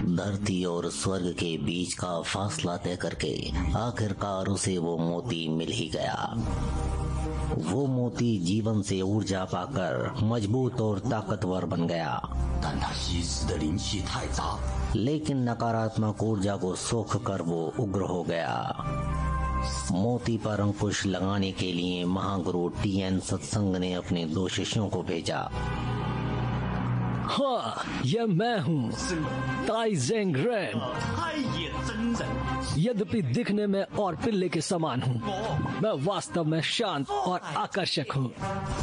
धरती और स्वर्ग के बीच का फासला तय करके आखिरकार उसे वो मोती मिल ही गया। वो मोती जीवन से ऊर्जा पाकर मजबूत और ताकतवर बन गया, लेकिन नकारात्मक ऊर्जा को सोख कर वो उग्र हो गया। मोती पर अंकुश लगाने के लिए महागुरु टीएन सत्संग ने अपने 2 शिष्यों को भेजा। हाँ, यह मैं हूँ, ताई जेंग रेन। यद्यपि दिखने में और पिल्ले के समान हूँ, मैं वास्तव में शांत और आकर्षक हूँ।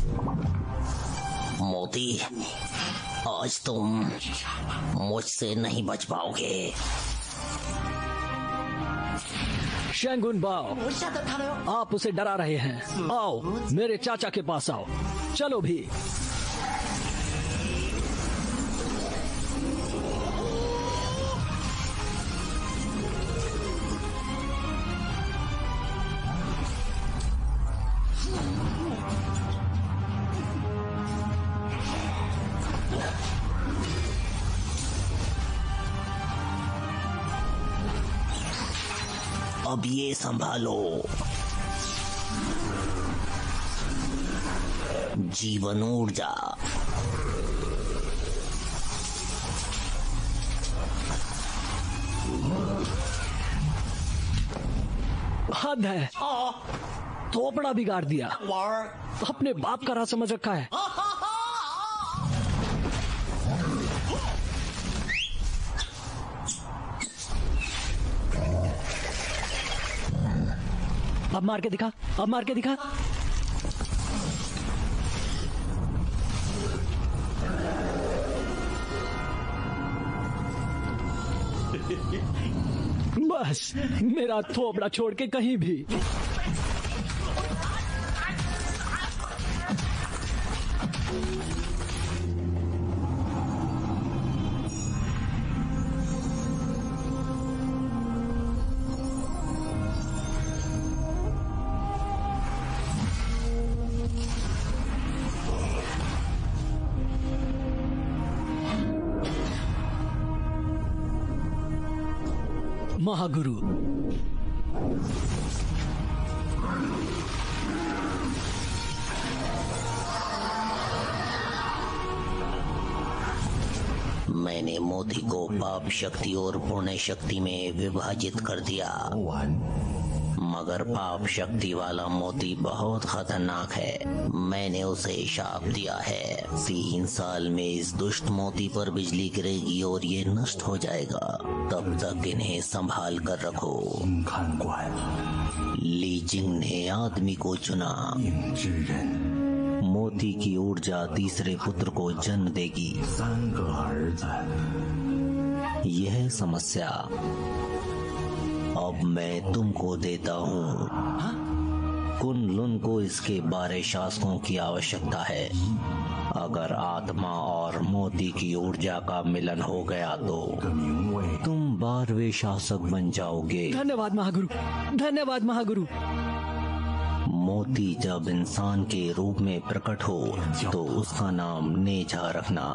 मोती, आज तुम मुझसे नहीं बच पाओगे। शेंगुन बाओ, आप उसे डरा रहे हैं। आओ, मेरे चाचा के पास आओ। चलो भी। अब ये संभालो, जीवन ऊर्जा। हद है, थोपड़ा बिगाड़ दिया। अपने बाप का राह समझ रखा है। अब मार के दिखा, अब मार के दिखा। बस मेरा थोपड़ा छोड़ के कहीं भी। महागुरु, मैंने मोती को पाप शक्ति और पुण्य शक्ति में विभाजित कर दिया, मगर पाप शक्ति वाला मोती बहुत खतरनाक है। मैंने उसे शाप दिया है, 3 साल में इस दुष्ट मोती पर बिजली गिरेगी और ये नष्ट हो जाएगा। तब तक इन्हें संभाल कर रखो। ली जिंग ने आदमी को चुना। मोती की ऊर्जा तीसरे पुत्र को जन्म देगी। यह समस्या अब मैं तुमको देता हूँ। कुन-लुन को इसके 12 शासकों की आवश्यकता है। अगर आत्मा और मोती की ऊर्जा का मिलन हो गया तो तुम 12वें शासक बन जाओगे। धन्यवाद महागुरु, धन्यवाद महागुरु। मोती जब इंसान के रूप में प्रकट हो तो उसका नाम नेझा रखना।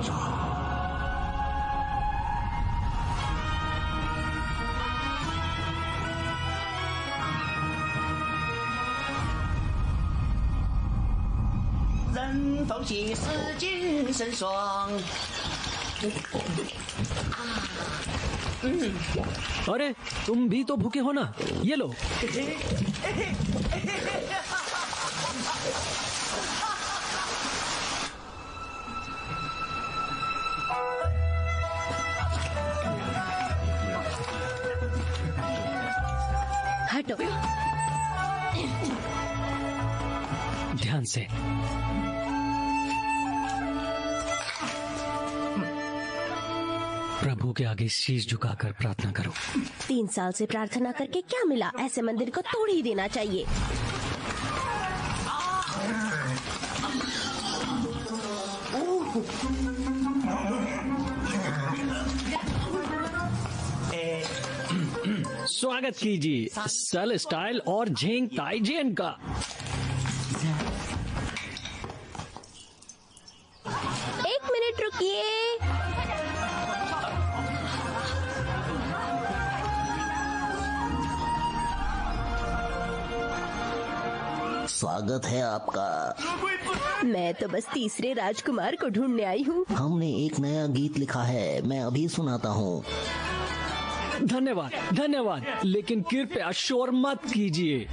अरे तुम भी तो भूखे हो ना, ये लो। हटो। ध्यान से। प्रभु के आगे शीश झुकाकर प्रार्थना करो। 3 साल से प्रार्थना करके क्या मिला? ऐसे मंदिर को तोड़ ही देना चाहिए। स्वागत कीजिए सल स्टाइल और झेंग ताइजियन का। एक मिनट रुकिए। स्वागत है आपका। मैं तो बस तीसरे राजकुमार को ढूंढने आई हूँ। हमने एक नया गीत लिखा है, मैं अभी सुनाता हूँ। धन्यवाद धन्यवाद, लेकिन कृपया शोर मत कीजिए।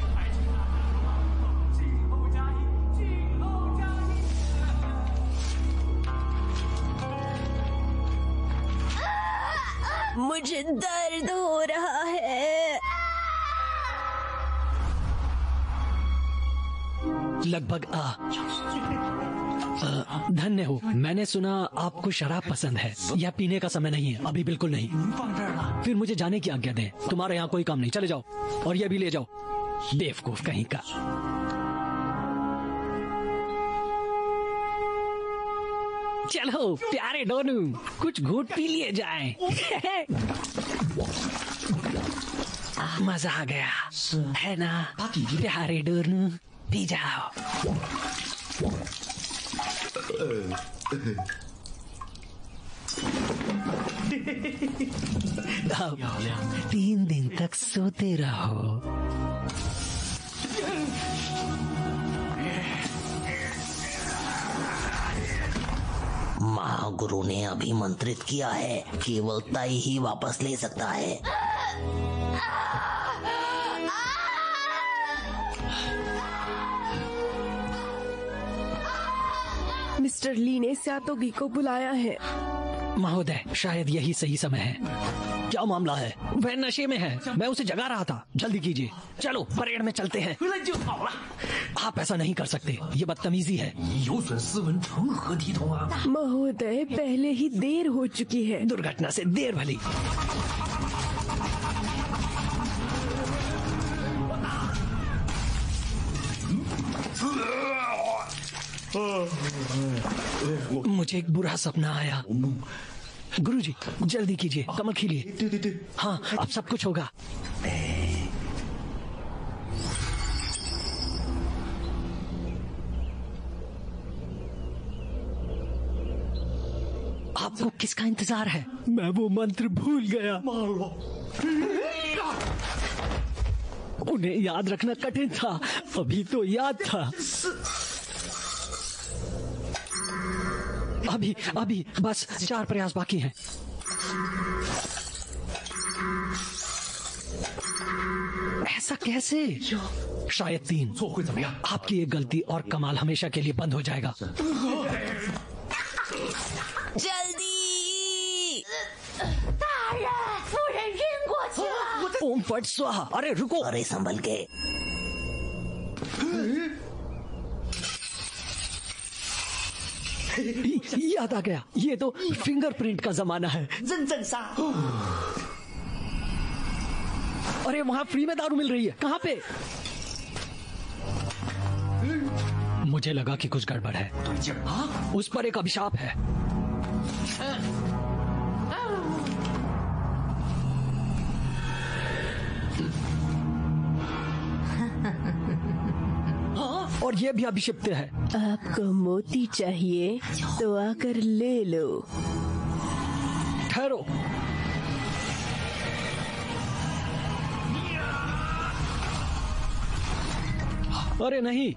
मुझे दर्द हो रहा है। लगभग धन्य हो। मैंने सुना आपको शराब पसंद है। यह पीने का समय नहीं है, अभी बिल्कुल नहीं। फिर मुझे जाने की आज्ञा दें। तुम्हारे यहाँ कोई काम नहीं, चले जाओ और यह भी ले जाओ। बेवकूफ कहीं का। चलो प्यारे डोनू, कुछ घूंट पी लिए जाएं। मजा आ गया है ना प्यारे डोनू, पी जाओ। अब 3 दिन तक सोते रहो। महागुरु ने अभिमंत्रित किया है, केवल तय ही वापस ले सकता है। मिस्टर ली ने सातोगी को बुलाया है। महोदय, शायद यही सही समय है। क्या मामला है? वह नशे में है, मैं उसे जगा रहा था। जल्दी कीजिए, चलो परेड में चलते हैं। आप ऐसा नहीं कर सकते, ये बदतमीजी है। महोदय, पहले ही देर हो चुकी है। दुर्घटना से देर भली। मुझे एक बुरा सपना आया। गुरुजी, जल्दी कीजिए, कमर खीलिए। हाँ, अब सब कुछ होगा। आपको किसका इंतजार है? मैं वो मंत्र भूल गया। उन्हें याद रखना कठिन था, अभी तो याद था। अभी बस 4 प्रयास बाकी हैं। ऐसा कैसे? शायद 3। आपकी एक गलती और कमाल हमेशा के लिए बंद हो जाएगा। जल्दी! ओम फट स्वाहा। अरे रुको। अरे संभल के। याद आ गया, ये तो फिंगरप्रिंट का जमाना है। अरे वहाँ फ्री में दारू मिल रही है। कहाँ पे? मुझे लगा कि कुछ गड़बड़ है। उस पर एक अभिशाप है। और ये भी अभिषिप्त है। आपको मोती चाहिए तो आकर ले लो। ठहरो। अरे नहीं।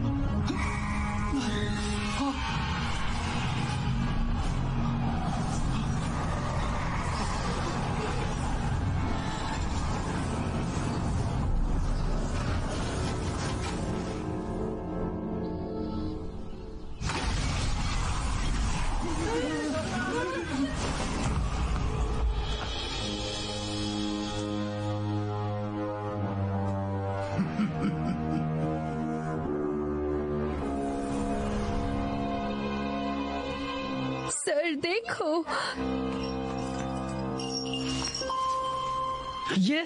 सर देखो, ये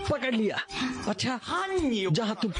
पकड़ लिया। अच्छा जहाँ तुम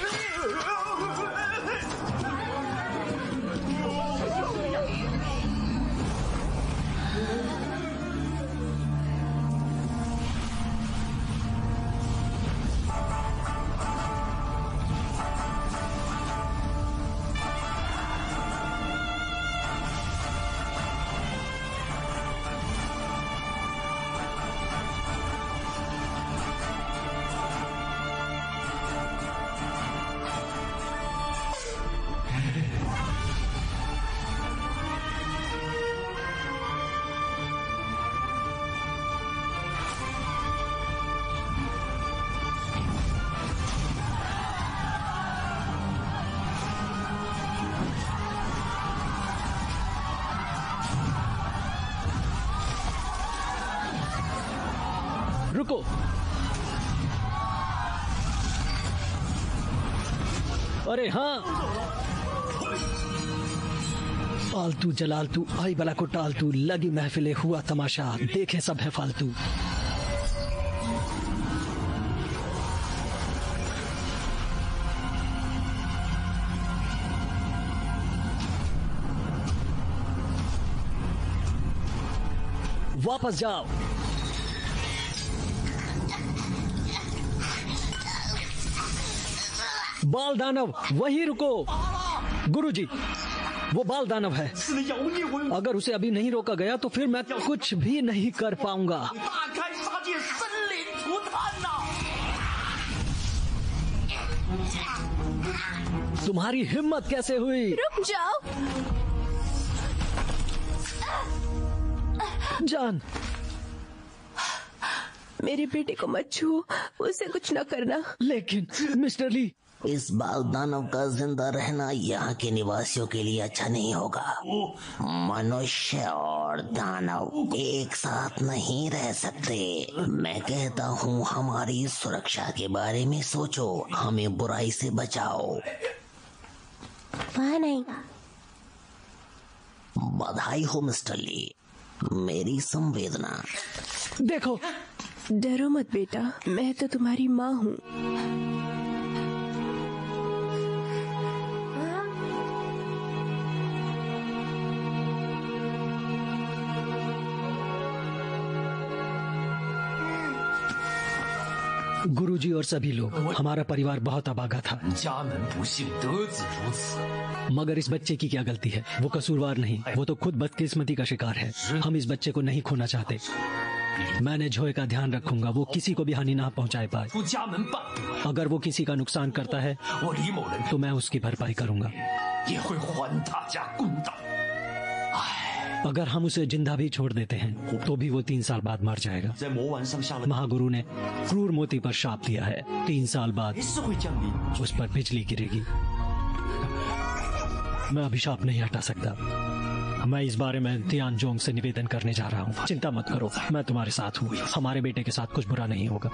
रुको। अरे हाँ, पालतू जलालतू आई बला को टालतू, लगी महफिले हुआ तमाशा, देखे सब है फालतू। वापस जाओ। बाल दानव वहीं रुको। गुरुजी, वो बाल दानव है। अगर उसे अभी नहीं रोका गया तो फिर मैं कुछ भी नहीं कर पाऊंगा। तुम्हारी हिम्मत कैसे हुई? रुक जाओ। जान, मेरे बेटे को मत छुओ, उसे कुछ न करना। लेकिन मिस्टर ली, इस बाल दानव का जिंदा रहना यहाँ के निवासियों के लिए अच्छा नहीं होगा। मनुष्य और दानव एक साथ नहीं रह सकते। मैं कहता हूँ हमारी सुरक्षा के बारे में सोचो, हमें बुराई से बचाओ। वहाँ नहीं। बधाई हो मिस्टर ली, मेरी संवेदना। देखो। डरो मत बेटा, मैं तो तुम्हारी माँ हूँ। गुरुजी और सभी लोग, हमारा परिवार बहुत अभागा था, मगर इस बच्चे की क्या गलती है? वो कसूरवार नहीं, वो तो खुद बदकिस्मती का शिकार है। हम इस बच्चे को नहीं खोना चाहते। मैंने झोए का ध्यान रखूंगा, वो किसी को भी हानि ना पहुंचाए पाए। अगर वो किसी का नुकसान करता है तो मैं उसकी भरपाई करूंगा। अगर हम उसे जिंदा भी छोड़ देते हैं तो भी वो 3 साल बाद मर जाएगा। महागुरु ने क्रूर मोती पर शाप दिया है, 3 साल बाद उस पर बिजली गिरेगी। मैं अभिशाप नहीं हटा सकता। मैं इस बारे में तियानजोंग से निवेदन करने जा रहा हूँ। चिंता मत करो, मैं तुम्हारे साथ हूँ। हमारे बेटे के साथ कुछ बुरा नहीं होगा।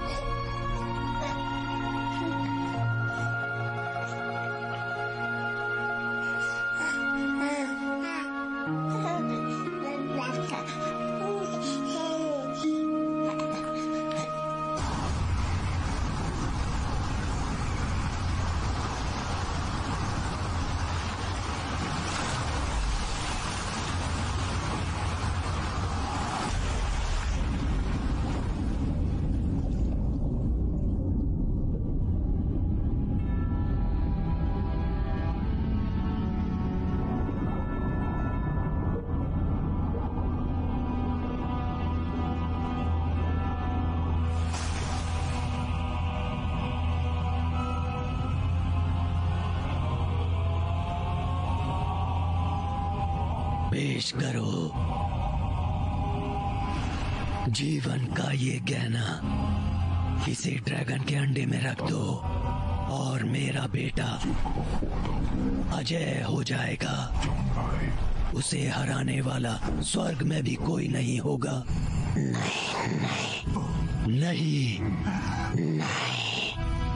पेश करो जीवन का ये गहना, इसे ड्रैगन के अंडे में रख दो और मेरा बेटा अजय हो जाएगा। उसे हराने वाला स्वर्ग में भी कोई नहीं होगा। नहीं नहीं नहीं नहीं।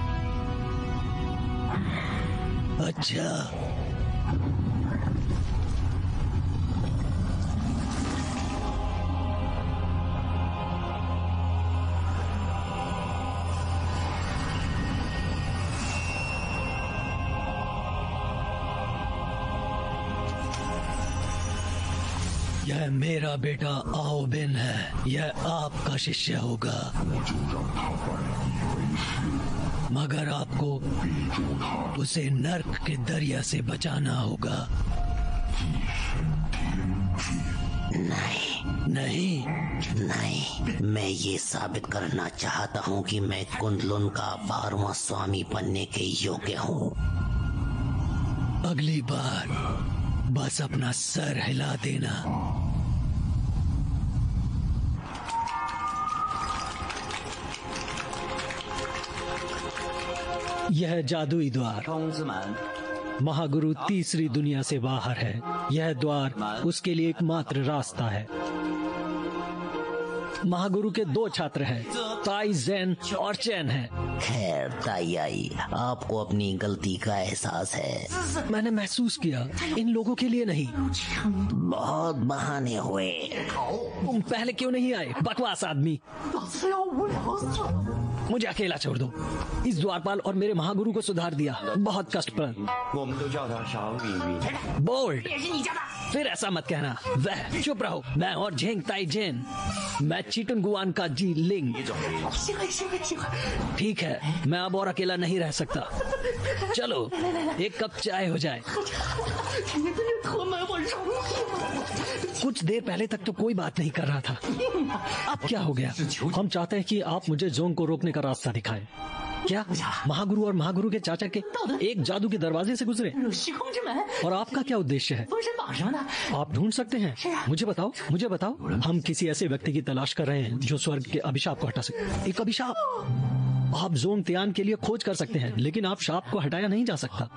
अच्छा, यह मेरा बेटा आओ बिन है, यह आपका शिष्य होगा, मगर आपको उसे नर्क के दरिया से बचाना होगा। नहीं, मैं ये साबित करना चाहता हूँ कि मैं कुंडलुन का 12वां स्वामी बनने के योग्य हूँ। अगली बार बस अपना सर हिला देना। यह जादुई द्वार महागुरु तीसरी दुनिया से बाहर है। यह द्वार उसके लिए एकमात्र रास्ता है। महागुरु के 2 छात्र हैं, ताई जेन और चैन है। खैर ताई आई, आपको अपनी गलती का एहसास है। मैंने महसूस किया, इन लोगों के लिए नहीं। बहुत बहाने हुए। तुम पहले क्यों नहीं आए, बकवास आदमी। मुझे अकेला छोड़ दो। इस द्वारपाल और मेरे महागुरु को सुधार दिया, बहुत कष्टप्रद। बोल्ड, फिर ऐसा मत कहना। वह चुप रहो। मैं और झेंग ताई जेन, मैं चीटुन गुआन का जी लिंग। ठीक है, मैं अब और अकेला नहीं रह सकता। चलो एक कप चाय हो जाए। कुछ देर पहले तक तो कोई बात नहीं कर रहा था, अब क्या हो गया? हम चाहते हैं कि आप मुझे जोंग को रोकने का रास्ता दिखाएं। क्या महागुरु और महागुरु के चाचा के एक जादू के दरवाजे से गुजरे? और आपका क्या उद्देश्य है? आप ढूंढ सकते हैं। मुझे बताओ। हम किसी ऐसे व्यक्ति की तलाश कर रहे हैं जो स्वर्ग के अभिशाप को हटा सके। एक अभिशाप? आप जोंग तियान के लिए खोज कर सकते हैं, लेकिन आप शाप को हटाया नहीं जा सकता।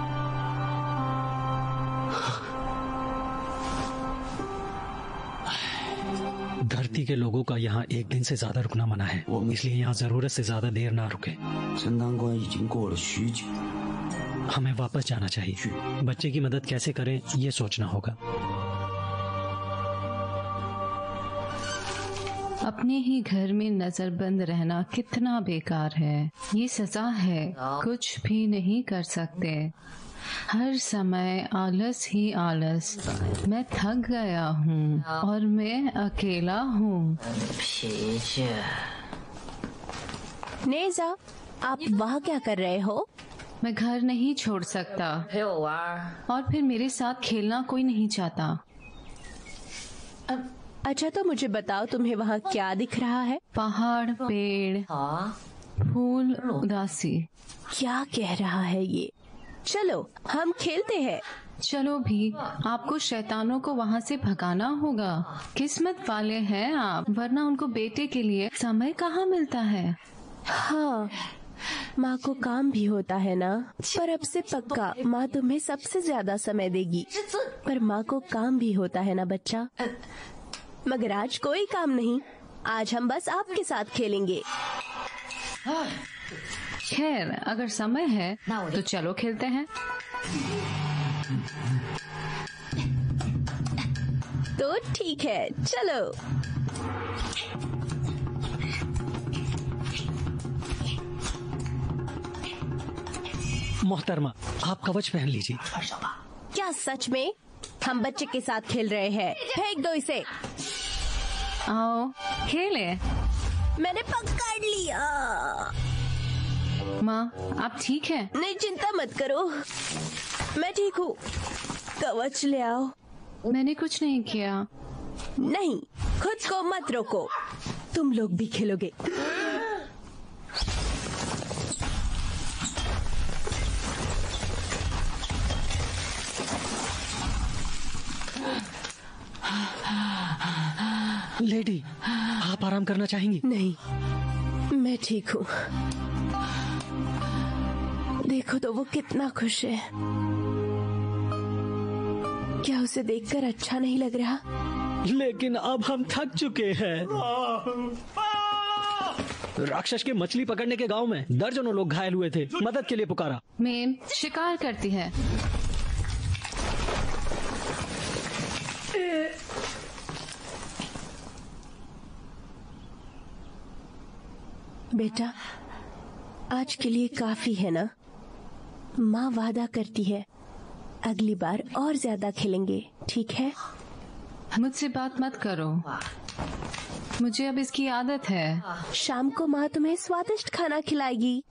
धरती के लोगों का यहाँ एक दिन से ज्यादा रुकना मना है, इसलिए यहाँ जरूरत से ज्यादा देर ना रुके। हमें वापस जाना चाहिए। बच्चे की मदद कैसे करें ये सोचना होगा। अपने ही घर में नजरबंद रहना कितना बेकार है। ये सजा है, कुछ भी नहीं कर सकते। हर समय आलस ही आलस। मैं थक गया हूँ और मैं अकेला हूँ। नेजा, आप वहाँ क्या कर रहे हो? मैं घर नहीं छोड़ सकता और फिर मेरे साथ खेलना कोई नहीं चाहता। अच्छा तो मुझे बताओ, तुम्हें वहाँ क्या दिख रहा है? पहाड़, पेड़, फूल, उदासी। क्या कह रहा है ये? चलो हम खेलते हैं। चलो भी, आपको शैतानों को वहाँ से भगाना होगा। किस्मत वाले हैं आप, वरना उनको बेटे के लिए समय कहाँ मिलता है। हाँ, माँ को काम भी होता है ना, पर अब से पक्का माँ तुम्हें सबसे ज्यादा समय देगी। पर माँ को काम भी होता है ना बच्चा। मगर आज कोई काम नहीं, आज हम बस आपके साथ खेलेंगे। खैर, अगर समय है तो चलो खेलते हैं। तो ठीक है, चलो। मोहतरमा, आप कवच पहन लीजिए। क्या सच में? हम बच्चे के साथ खेल रहे हैं। फेंक दो इसे। आओ खेले। मैंने पकड़ लिया। माँ, आप ठीक है? नहीं, चिंता मत करो, मैं ठीक हूँ। कवच ले आओ। मैंने कुछ नहीं किया। नहीं, खुद को मत रोको, तुम लोग भी खेलोगे। लेडी, आप आराम करना चाहेंगी? नहीं, मैं ठीक हूँ। देखो तो वो कितना खुश है। क्या उसे देखकर अच्छा नहीं लग रहा? लेकिन अब हम थक चुके हैं। राक्षस के मछली पकड़ने के गांव में दर्जनों लोग घायल हुए थे। मदद के लिए पुकारा। मेम शिकार करती है। बेटा, आज के लिए काफी है ना? माँ वादा करती है अगली बार और ज्यादा खेलेंगे, ठीक है? मुझसे बात मत करो, मुझे अब इसकी आदत है। शाम को माँ तुम्हें स्वादिष्ट खाना खिलाएगी।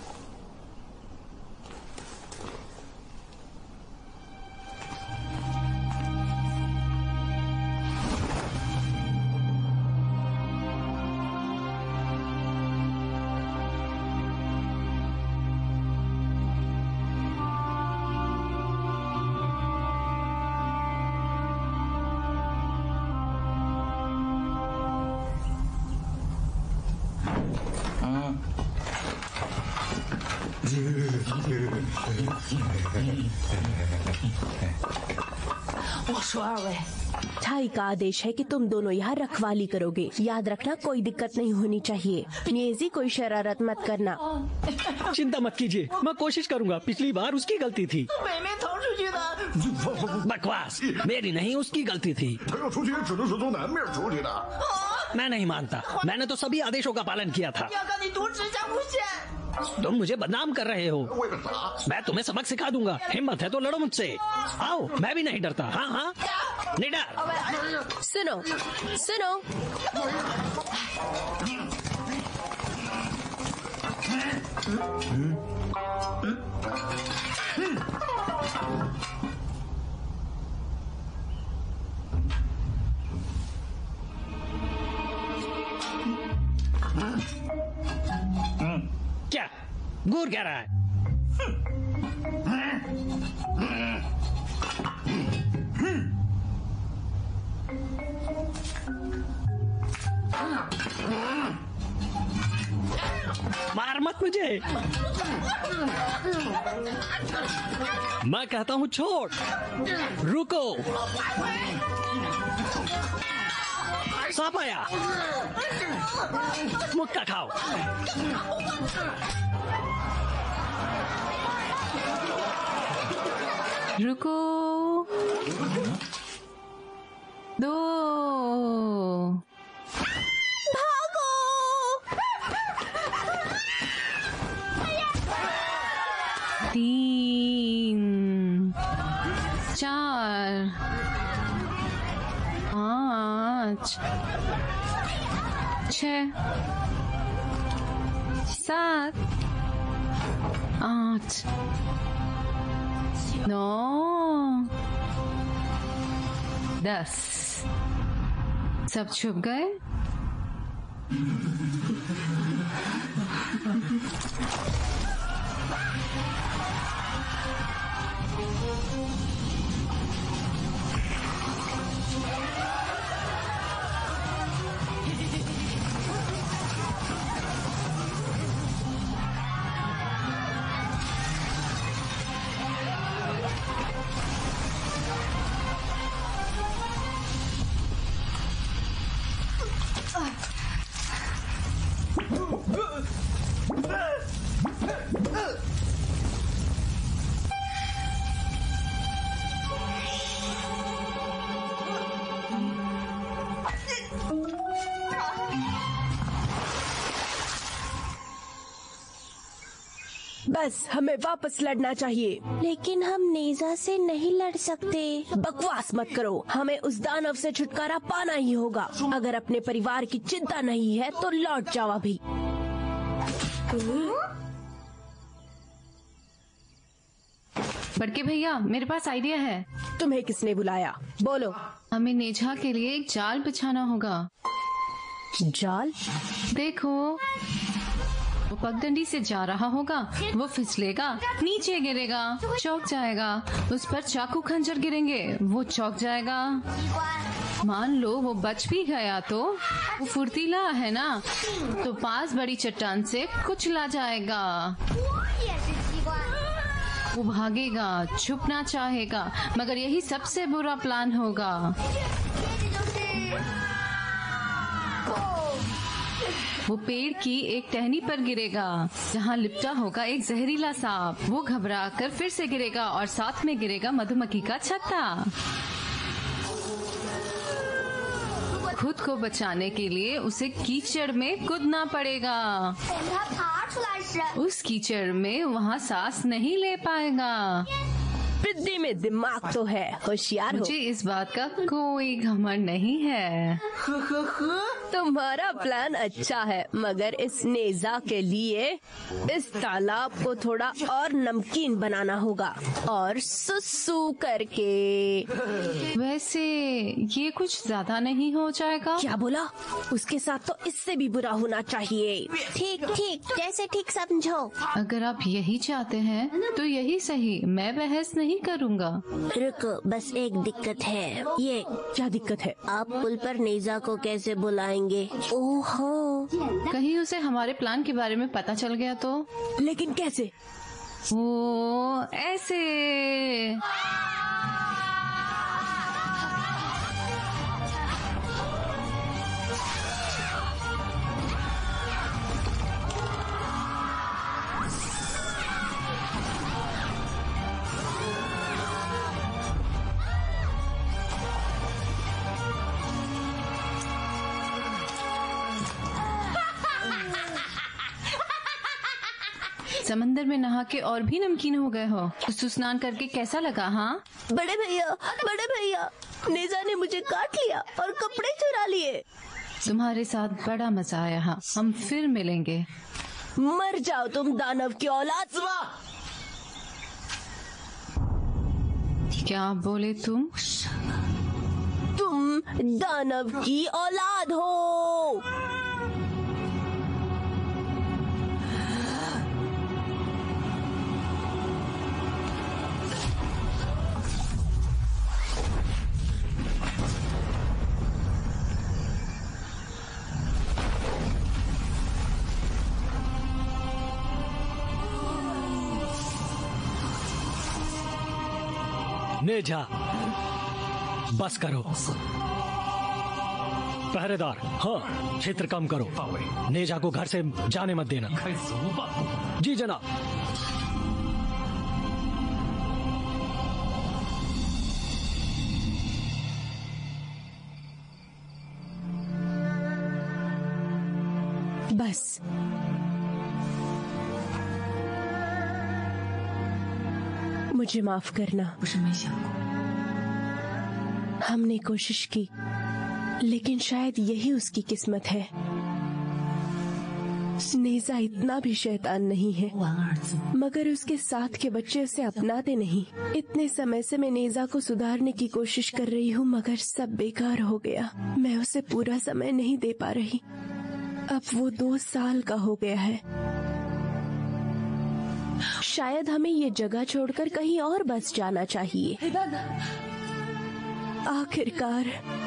ठाई का आदेश है कि तुम दोनों यहाँ रखवाली करोगे। याद रखना कोई दिक्कत नहीं होनी चाहिए। नियेजी कोई शरारत मत करना। चिंता मत कीजिए, मैं कोशिश करूंगा। पिछली बार उसकी गलती थी। बकवास, मेरी नहीं, उसकी गलती थी। मैं नहीं मानता, मैंने तो सभी आदेशों का पालन किया था। तुम मुझे बदनाम कर रहे हो। मैं तुम्हें सबक सिखा दूंगा। हिम्मत है तो लड़ो मुझसे। आओ, मैं भी नहीं डरता। हाँ हाँ, नहीं डर। सुनो सुनो, क्या घूर क्या रहा है? मार मत मुझे। मैं कहता हूँ छोड़, रुको। सांप आया, मुक्का खाओ। रुको, दो, भागो। तीन, चार, पाँच, 6, 7, 8, 9, 10। सब छुप गए। बस हमें वापस लड़ना चाहिए। लेकिन हम नेजा से नहीं लड़ सकते। बकवास मत करो, हमें उस दानव से छुटकारा पाना ही होगा। अगर अपने परिवार की चिंता नहीं है तो लौट जाओ अभी। बड़के भैया, मेरे पास आइडिया है। तुम्हें किसने बुलाया? बोलो। हमें नेजा के लिए एक जाल बिछाना होगा। जाल? देखो, वो पगडंडी से जा रहा होगा, वो फिसलेगा, नीचे गिरेगा, चौक जाएगा। उस पर चाकू खंजर गिरेंगे, वो चौक जाएगा। मान लो वो बच भी गया तो वो फुर्तीला है ना, तो पास बड़ी चट्टान से कुचला जाएगा। वो भागेगा, छुपना चाहेगा, मगर यही सबसे बुरा प्लान होगा। वो पेड़ की एक टहनी पर गिरेगा जहाँ लिपटा होगा एक जहरीला सांप। वो घबरा कर फिर से गिरेगा और साथ में गिरेगा मधुमक्खी का छत्ता। खुद को बचाने के लिए उसे कीचड़ में कूदना पड़ेगा। उस कीचड़ में वहाँ सांस नहीं ले पाएगा। बुद्धि में दिमाग तो है, होशियार हो। मुझे इस बात का कोई घमंड नहीं है। तुम्हारा प्लान अच्छा है, मगर इस नेजा के लिए इस तालाब को थोड़ा और नमकीन बनाना होगा और सुसु करके। वैसे ये कुछ ज्यादा नहीं हो जाएगा? क्या बोला? उसके साथ तो इससे भी बुरा होना चाहिए। ठीक ठीक, जैसे ठीक समझो। अगर आप यही चाहते हैं तो यही सही, मैं बहस नहीं करूँगा। रुको, बस एक दिक्कत है। ये क्या दिक्कत है? आप पुल पर नेजा को कैसे बुलाएंगे? ओहो, कहीं उसे हमारे प्लान के बारे में पता चल गया तो? लेकिन कैसे? वो ऐसे। समंदर में नहा के और भी नमकीन हो गए हो। स्नान करके कैसा लगा? हाँ बड़े भैया, नेजा ने मुझे काट लिया और कपड़े चुरा लिए। तुम्हारे साथ बड़ा मजा आया। हाँ, हम फिर मिलेंगे। मर जाओ तुम दानव की औलाद। क्या बोले तुम? तुम दानव की औलाद हो। नेजा, बस करो। पहरेदार, हाँ, क्षेत्र कम करो। नेजा को घर से जाने मत देना। जी जनाब। बस मुझे माफ करना। हमने कोशिश की, लेकिन शायद यही उसकी किस्मत है। नेजा इतना भी शैतान नहीं है, मगर उसके साथ के बच्चे उसे अपनाते नहीं। इतने समय से मैं नेजा को सुधारने की कोशिश कर रही हूँ, मगर सब बेकार हो गया। मैं उसे पूरा समय नहीं दे पा रही। अब वो 2 साल का हो गया है। शायद हमें ये जगह छोड़कर कहीं और बस जाना चाहिए। आखिरकार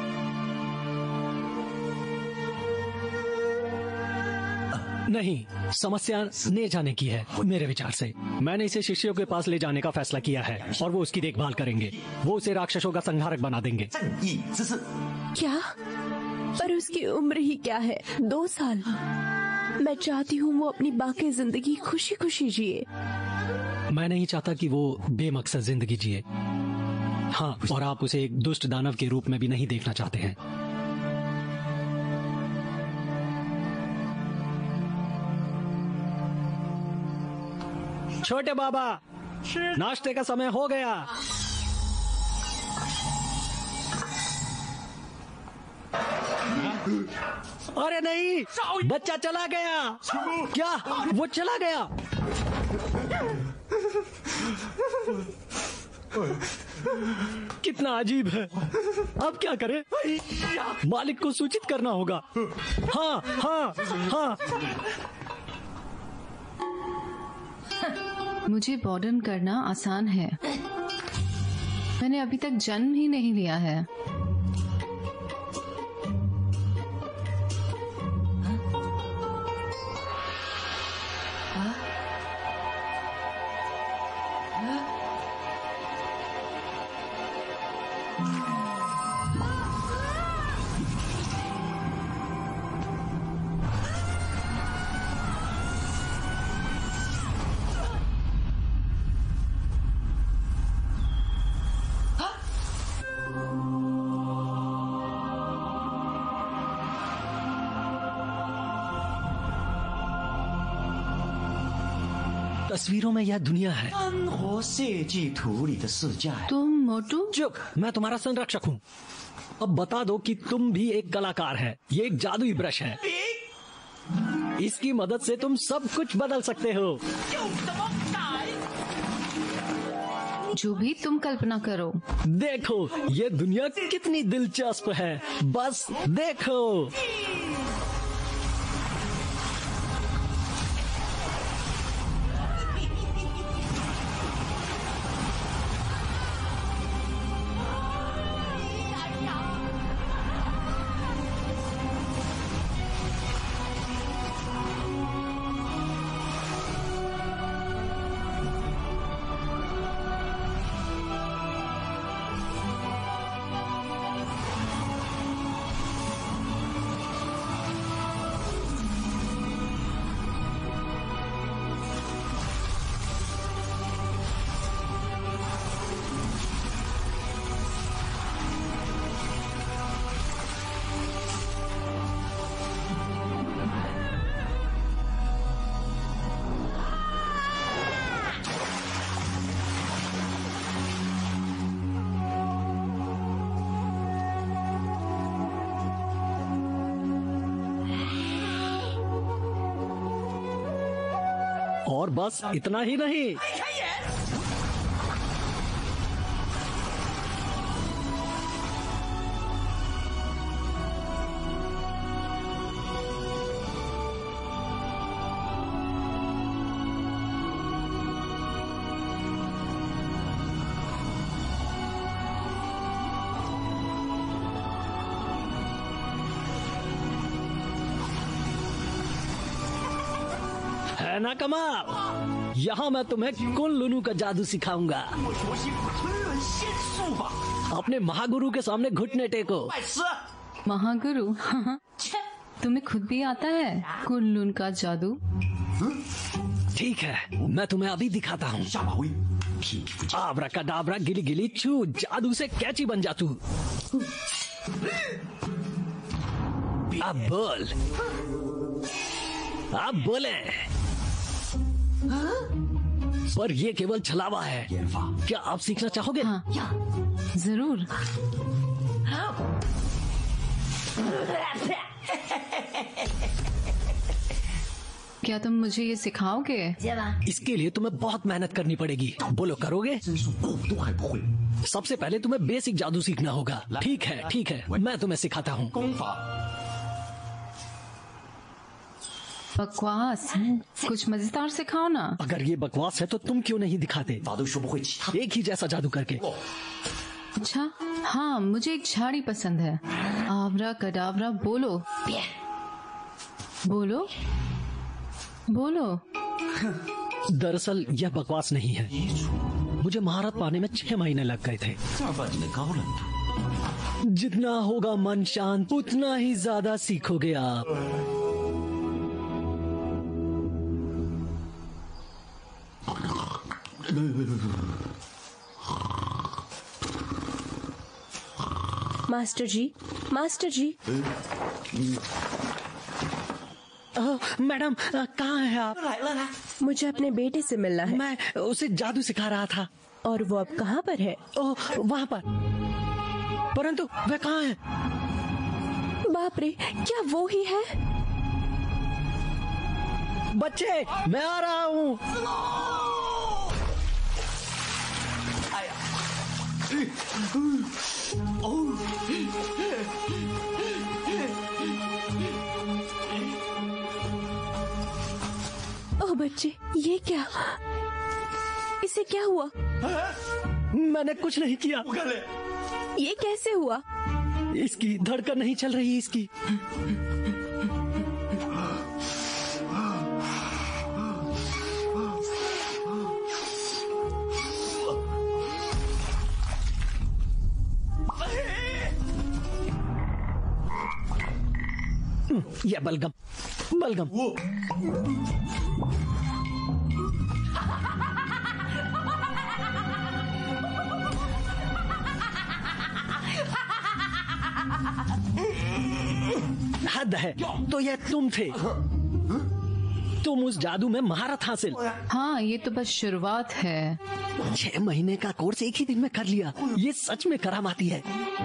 नहीं, समस्या नेजा ने की है। मेरे विचार से मैंने इसे शिष्यों के पास ले जाने का फैसला किया है और वो उसकी देखभाल करेंगे। वो उसे राक्षसों का संहारक बना देंगे। क्या? पर उसकी उम्र ही क्या है, 2 साल। मैं चाहती हूँ वो अपनी बाकी जिंदगी खुशी खुशी जिए। मैं नहीं चाहता कि वो बेमकसद जिंदगी जिए। हाँ, और आप उसे एक दुष्ट दानव के रूप में भी नहीं देखना चाहते हैं। छोटे बाबा, नाश्ते का समय हो गया। अरे नहीं, बच्चा चला गया। क्या? वो चला गया? कितना अजीब है। अब क्या करें? मालिक को सूचित करना होगा। हाँ हाँ हाँ। मुझे बॉर्डन करना आसान है। मैंने अभी तक जन्म ही नहीं लिया है। तस्वीरों में यह दुनिया है। 生活设计图里的世界。 तुम मोटू? चुप, मैं तुम्हारा संरक्षक हूँ। अब बता दो कि तुम भी एक कलाकार है। ये एक जादुई ब्रश है, इसकी मदद से तुम सब कुछ बदल सकते हो। जो भी तुम कल्पना करो। देखो ये दुनिया कितनी दिलचस्प है, बस देखो। और बस इतना ही नहीं, है ना कमाल। यहाँ मैं तुम्हें कुन लुनु का जादू सिखाऊंगा। अपने महागुरु के सामने घुटने टेको। महागुरु? तुम्हें खुद भी आता है कुन-लुन का जादू? ठीक है, मैं तुम्हें अभी दिखाता हूँ। आबरा कडाबरा गिली गिली छू, जादू से कैची बन जा तू। अब बोल, अब बोले। पर ये केवल छलावा है। क्या आप सीखना चाहोगे? हाँ, जरूर। क्या तुम मुझे ये सिखाओगे? इसके लिए तुम्हें बहुत मेहनत करनी पड़ेगी। बोलो, करोगे? सबसे पहले तुम्हें बेसिक जादू सीखना होगा। ठीक है, ठीक है, मैं तुम्हें सिखाता हूँ। बकवास, कुछ मजेदार सिखाओ ना। अगर ये बकवास है तो तुम क्यों नहीं दिखाते एक ही जैसा जादू करके? अच्छा, हाँ, मुझे एक झाड़ी पसंद है। आबरा कडाबरा बोलो, बोलो, बोलो। दरअसल यह बकवास नहीं है। मुझे महारत पाने में 6 महीने लग गए थे। जितना होगा मन शांत, उतना ही ज्यादा सीखोगे आप। Master ji, master ji. Madam, कहाँ हैं आप? मुझे अपने बेटे से मिलना है। मैं उसे जादू सिखा रहा था। और वो अब कहाँ पर है? ओह, वहाँ पर। परंतु वह कहाँ है? बाप रे, क्या वो ही है? बच्चे, मैं आ रहा हूँ। ओह बच्चे, ये क्या? इसे क्या हुआ? मैंने कुछ नहीं किया। ये कैसे हुआ? इसकी धड़कन नहीं चल रही। इसकी ये बलगम, बलगम। हद है। तो यह तुम थे? तुम उस जादू में महारत हासिल। हाँ, ये तो बस शुरुआत है। 6 महीने का कोर्स एक ही दिन में कर लिया, ये सच में करामाती है।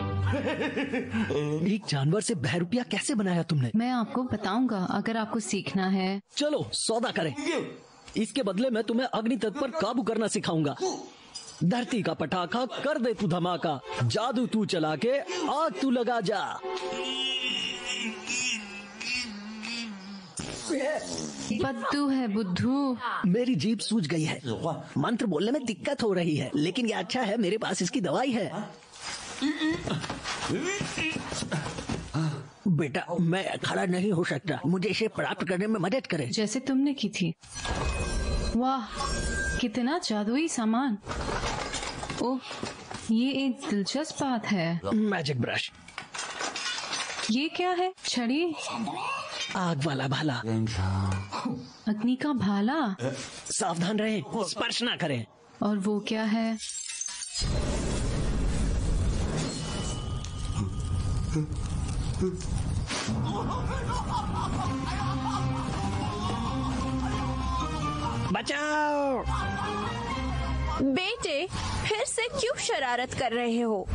एक जानवर से बहरूपिया कैसे बनाया तुमने? मैं आपको बताऊंगा अगर आपको सीखना है। चलो सौदा करें। इसके बदले मैं तुम्हें अग्नि तत्व पर काबू करना सिखाऊंगा। धरती का पटाखा कर दे तू धमाका, जादू तू चला के आग तू लगा जा। बद्दू है बुद्धू। मेरी जीभ सूज गई है, मंत्र बोलने में दिक्कत हो रही है, लेकिन ये अच्छा है मेरे पास इसकी दवाई है। बेटा मैं खड़ा नहीं हो सकता, मुझे इसे प्राप्त करने में मदद करें। जैसे तुमने की थी। वाह, कितना जादुई सामान। ओह, ये एक दिलचस्प बात है। Magic brush. ये क्या है? छड़ी? आग वाला भाला। अग्नि का भाला। सावधान रहें, स्पर्श ना करें। और वो क्या है? बचाओ! बेटे फिर से क्यों शरारत कर रहे हो?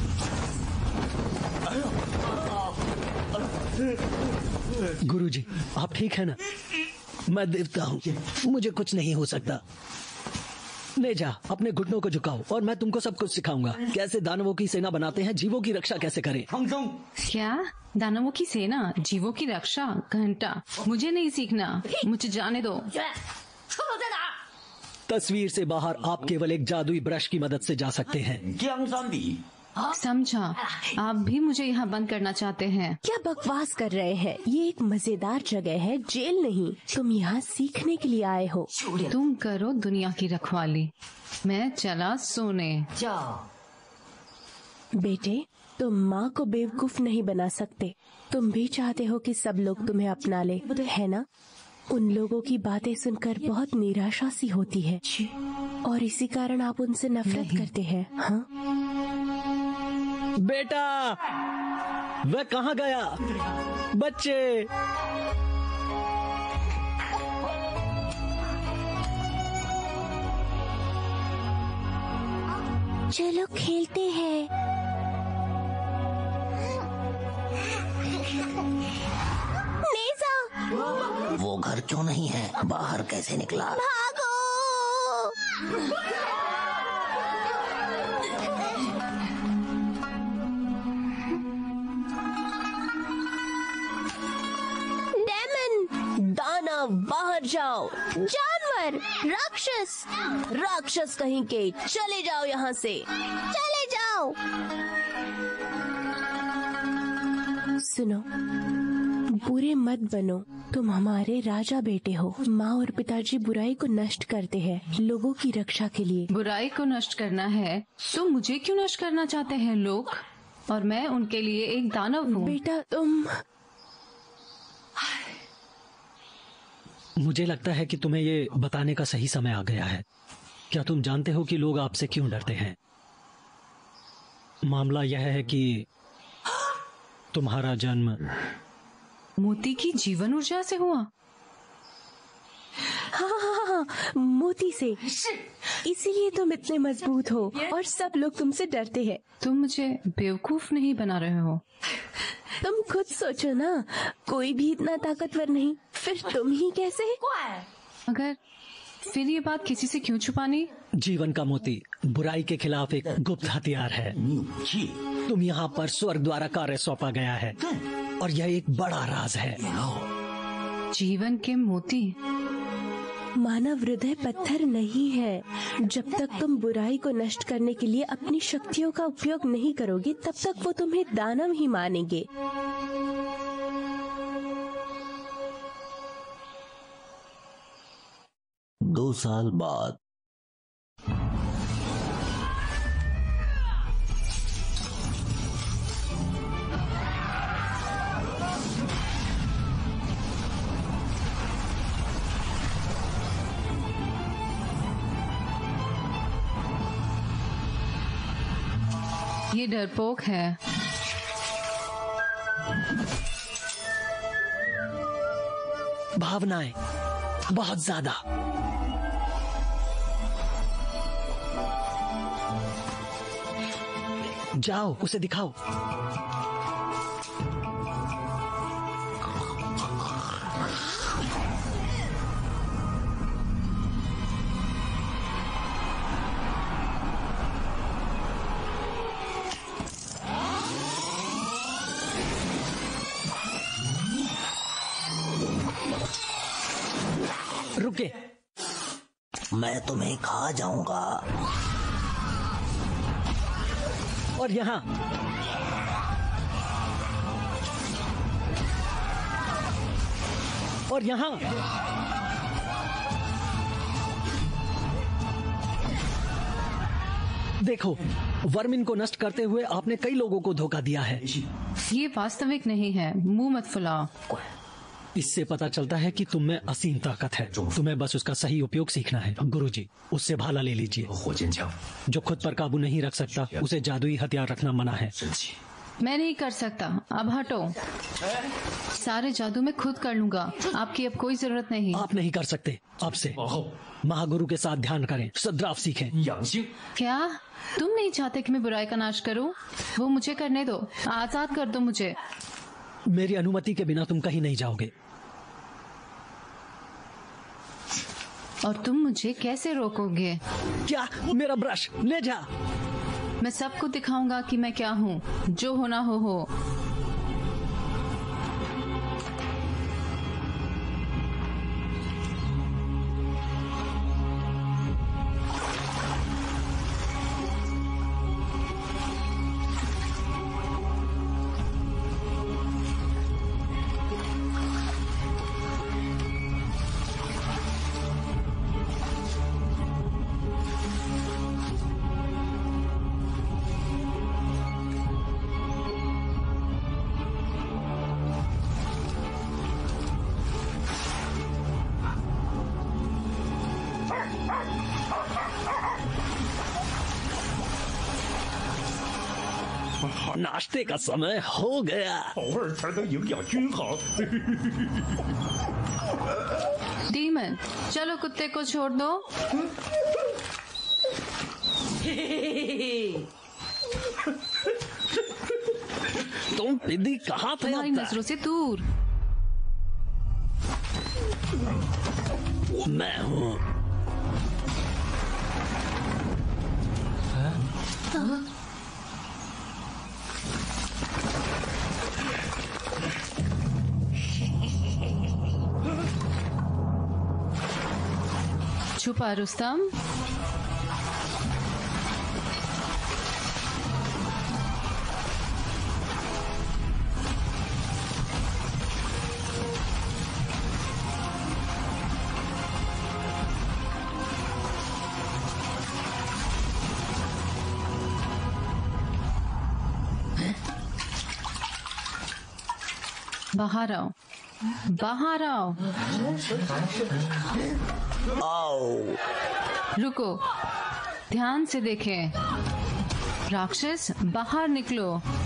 गुरुजी, आप ठीक है ना? मैं देवता हूँ, मुझे कुछ नहीं हो सकता। ले जा, अपने घुटनों को झुकाओ और मैं तुमको सब कुछ सिखाऊंगा। कैसे दानवों की सेना बनाते हैं, जीवों की रक्षा कैसे करें। क्या? दानवों की सेना, जीवों की रक्षा? घंटा, मुझे नहीं सीखना, मुझे जाने दो। तस्वीर से बाहर आप केवल एक जादुई ब्रश की मदद से जा सकते हैं। समझा, आप भी मुझे यहाँ बंद करना चाहते हैं। क्या बकवास कर रहे हैं? ये एक मजेदार जगह है, जेल नहीं। तुम यहाँ सीखने के लिए आए हो। तुम करो दुनिया की रखवाली, मैं चला सोने। बेटे तुम माँ को बेवकूफ नहीं बना सकते। तुम भी चाहते हो कि सब लोग तुम्हें अपना ले, है ना? उन लोगों की बातें सुनकर बहुत निराशा सी होती है और इसी कारण आप उनसे नफरत करते हैं। हाँ बेटा, वह कहाँ गया? बच्चे, चलो खेलते हैं। नेजा, वो घर क्यों नहीं है? बाहर कैसे निकला? भागो! डेमन, दानव, बाहर जाओ। जानवर, राक्षस कहीं के, चले जाओ यहाँ से, चले जाओ। सुनो, बुरे मत बनो। तुम हमारे राजा बेटे हो। माँ और पिताजी बुराई को नष्ट करते हैं लोगों की रक्षा के लिए। बुराई को नष्ट करना है तो मुझे क्यों नष्ट करना चाहते हैं लोग? और मैं उनके लिए एक दानव हूँ। बेटा तुम, मुझे लगता है कि तुम्हें ये बताने का सही समय आ गया है। क्या तुम जानते हो कि लोग आपसे क्यों डरते हैं? मामला यह है कि तुम्हारा जन्म मोती की जीवन ऊर्जा से हुआ। हाँ, मोती से। इसीलिए तुम इतने मजबूत हो और सब लोग तुमसे डरते हैं। तुम मुझे बेवकूफ नहीं बना रहे हो। तुम खुद सोचो ना, कोई भी इतना ताकतवर नहीं, फिर तुम ही कैसे? अगर फिर ये बात किसी से क्यों छुपानी? जीवन का मोती बुराई के खिलाफ एक गुप्त हथियार है। तुम यहाँ पर स्वर्ग द्वारा कार्य सौंपा गया है और यह एक बड़ा राज है। जीवन के मोती। मानव हृदय पत्थर नहीं है। जब तक तुम बुराई को नष्ट करने के लिए अपनी शक्तियों का उपयोग नहीं करोगे, तब तक वो तुम्हें दानव ही मानेंगे। 2 साल बाद ये डरपोक है। भावनाएं, बहुत ज्यादा। जाओ उसे दिखाओ। रुके, मैं तुम्हें खा जाऊंगा। और यहाँ और यहाँ देखो, वर्मिन को नष्ट करते हुए आपने कई लोगों को धोखा दिया है। ये वास्तविक नहीं है, मुंह मत फुलाओ। इससे पता चलता है कि तुम में असीम ताकत है, तुम्हें बस उसका सही उपयोग सीखना है। गुरुजी, उससे भाला ले लीजिए। जो खुद पर काबू नहीं रख सकता उसे जादुई हथियार रखना मना है। मैं नहीं कर सकता, अब हटो। सारे जादू मैं खुद कर लूंगा, आपकी अब कोई जरूरत नहीं। आप नहीं कर सकते। अब से महागुरु के साथ ध्यान करें, सद्राव सीखें। क्या तुम नहीं चाहते कि मैं बुराई का नाश करूं? वो मुझे करने दो, आजाद कर दो मुझे। मेरी अनुमति के बिना तुम कहीं नहीं जाओगे। और तुम मुझे कैसे रोकोगे? क्या? मेरा ब्रश ले जा। मैं सबको दिखाऊंगा कि मैं क्या हूँ। जो होना हो। नाश्ते का समय हो गया। डीमन, चलो कुत्ते को छोड़ दो। तुम पिद्दी कहाँ थे? तुम्हारी नजरों से दूर। मैं हूँ। छुपा रुस्तम। बाहर आओ, बाहर आओ। आओ। रुको, ध्यान से देखें। राक्षस, बाहर निकलो।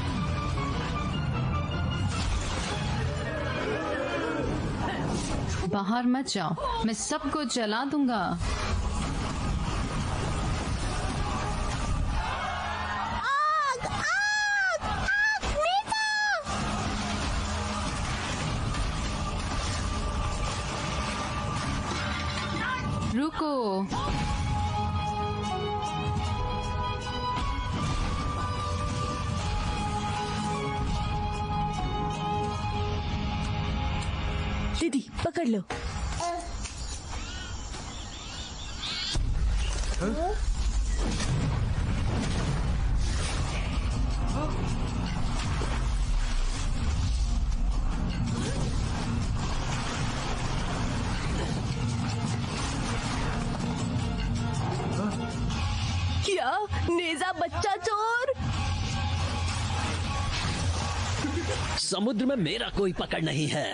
बाहर मत जाओ, मैं सबको जला दूंगा। रुको। दीदी पकड़ लो। क्या? नेजा बच्चा चोर? समुद्र में मेरा कोई पकड़ नहीं है।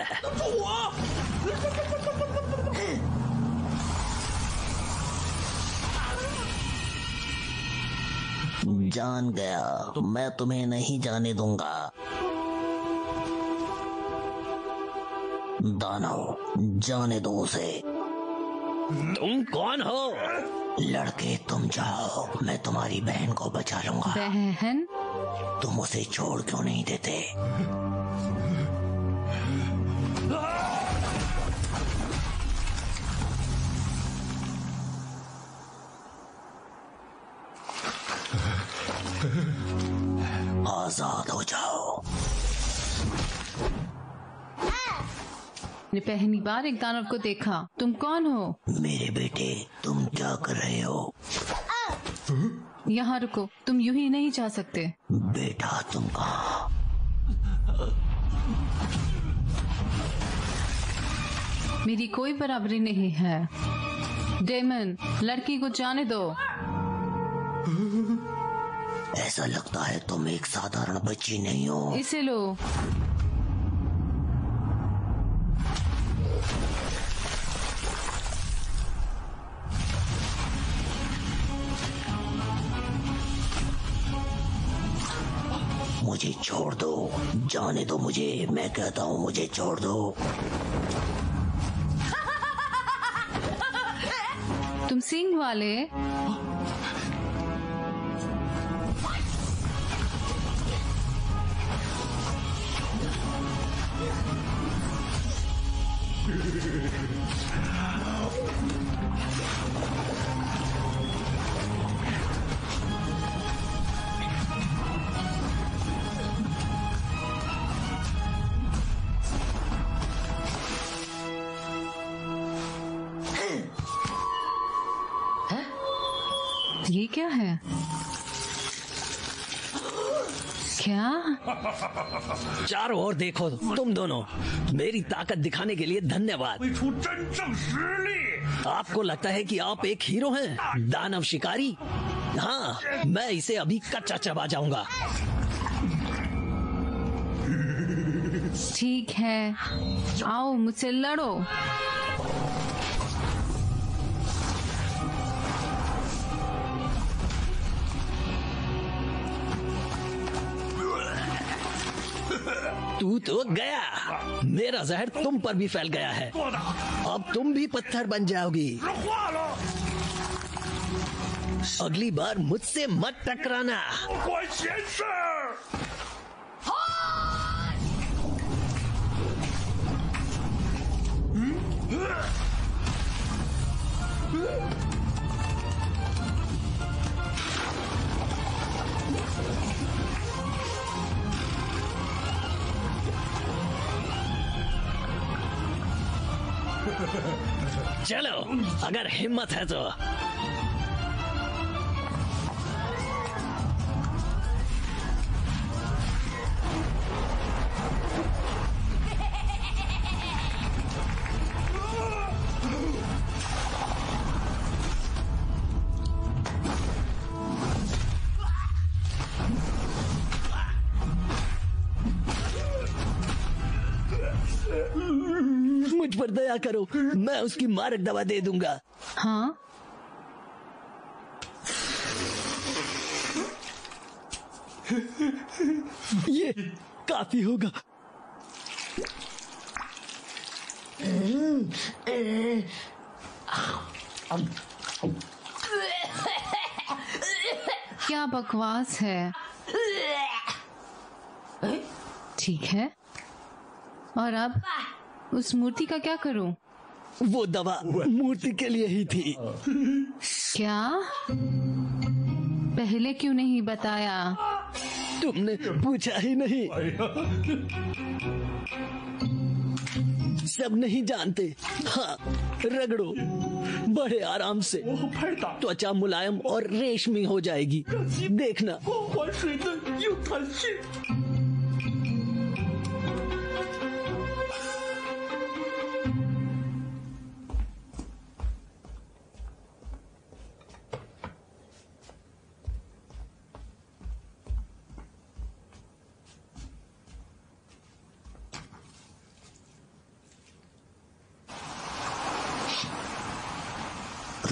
जान गया, मैं तुम्हें नहीं जाने दूंगा। दानव, जाने दो उसे। तुम कौन हो? लड़के तुम जाओ, मैं तुम्हारी बहन को बचा लूंगा। बहन? तुम उसे छोड़ क्यों नहीं देते? आजाद हो जाओ। मैंने पहली बार एक दानव को देखा। तुम कौन हो? मेरे बेटे, तुम क्या कर रहे हो? यहाँ रुको, तुम यूं ही नहीं जा सकते। बेटा तुम कहाँ? मेरी कोई बराबरी नहीं है। डेमन, लड़की को जाने दो। ऐसा लगता है तुम एक साधारण बच्ची नहीं हो। इसे लो। मुझे छोड़ दो, जाने दो मुझे, मैं कहता हूँ मुझे छोड़ दो। तुम सींग वाले? ये क्या है? क्या? चारों ओर देखो तुम दोनों। मेरी ताकत दिखाने के लिए धन्यवाद। आपको लगता है कि आप एक हीरो हैं, दानव शिकारी? हाँ, मैं इसे अभी कच्चा चबा जाऊंगा। ठीक है, आओ मुझसे लड़ो। तू तो गया। मेरा जहर तुम पर भी फैल गया है। अब तुम भी पत्थर बन जाओगी। अगली बार मुझसे मत टकराना। चलो, अगर हिम्मत है तो। मुझ पर दया करो, मैं उसकी मारक दवा दे दूंगा। हाँ? ये काफी होगा। क्या बकवास है। ठीक है, और अब उस मूर्ति का क्या करूं? वो दवा मूर्ति के लिए ही थी। क्या? पहले क्यों नहीं बताया? तुमने पूछा ही नहीं। सब नहीं जानते। हाँ, रगड़ो बड़े आराम से, त्वचा मुलायम और रेशमी हो जाएगी। देखना।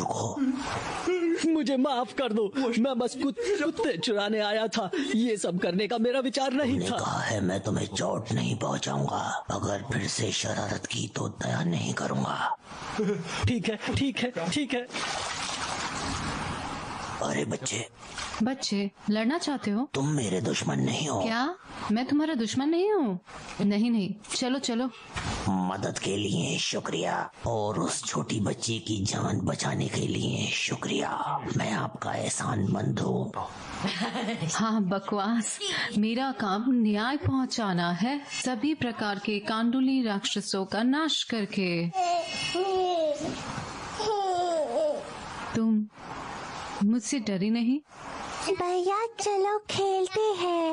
को। मुझे माफ कर दो, मैं बस कुत्ते चुराने आया था, ये सब करने का मेरा विचार नहीं था। कहा है मैं तुम्हें चोट नहीं पहुंचाऊंगा, अगर फिर से शरारत की तो दया नहीं करूंगा। ठीक है, ठीक है, ठीक है। अरे बच्चे, लड़ना चाहते हो? तुम मेरे दुश्मन नहीं हो। क्या मैं तुम्हारा दुश्मन नहीं हूँ? नहीं, चलो। मदद के लिए शुक्रिया, और उस छोटी बच्ची की जान बचाने के लिए शुक्रिया। मैं आपका एहसानमंद हूँ। हाँ, बकवास। मेरा काम न्याय पहुँचाना है, सभी प्रकार के कांडुली राक्षसों का नाश करके। तुम मुझसे डरी नहीं? भैया चलो खेलते हैं।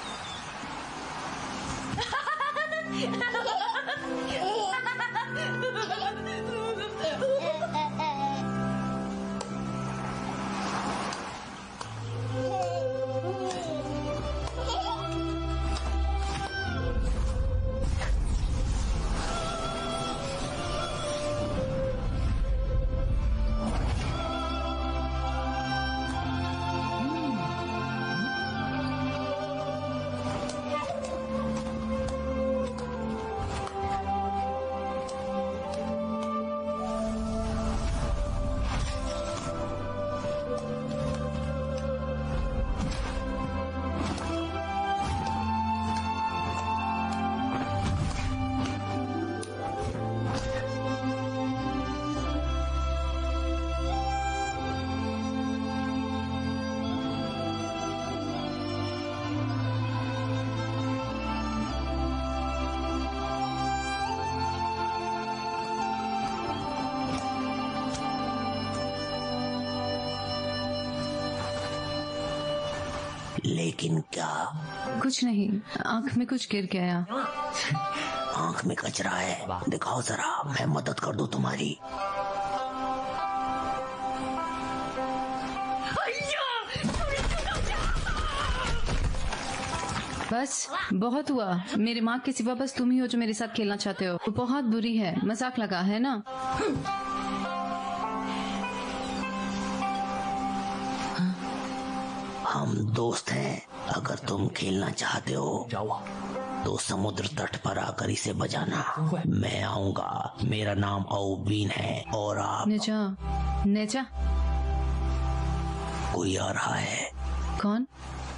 लेकिन क्या? कुछ नहीं, आंख में कुछ गिर गया। आंख में कचरा है, दिखाओ जरा, मैं मदद कर दूं तुम्हारी। बस बहुत हुआ, मेरी माँ के सिवा बस तुम ही हो जो मेरे साथ खेलना चाहते हो। वो बहुत बुरी है, मजाक लगा है ना? हम दोस्त हैं, अगर तुम खेलना चाहते हो तो समुद्र तट पर आकर इसे बजाना। मैं आऊंगा, मेरा नाम औबीन है, और आप? नेजा। कोई आ रहा है। कौन?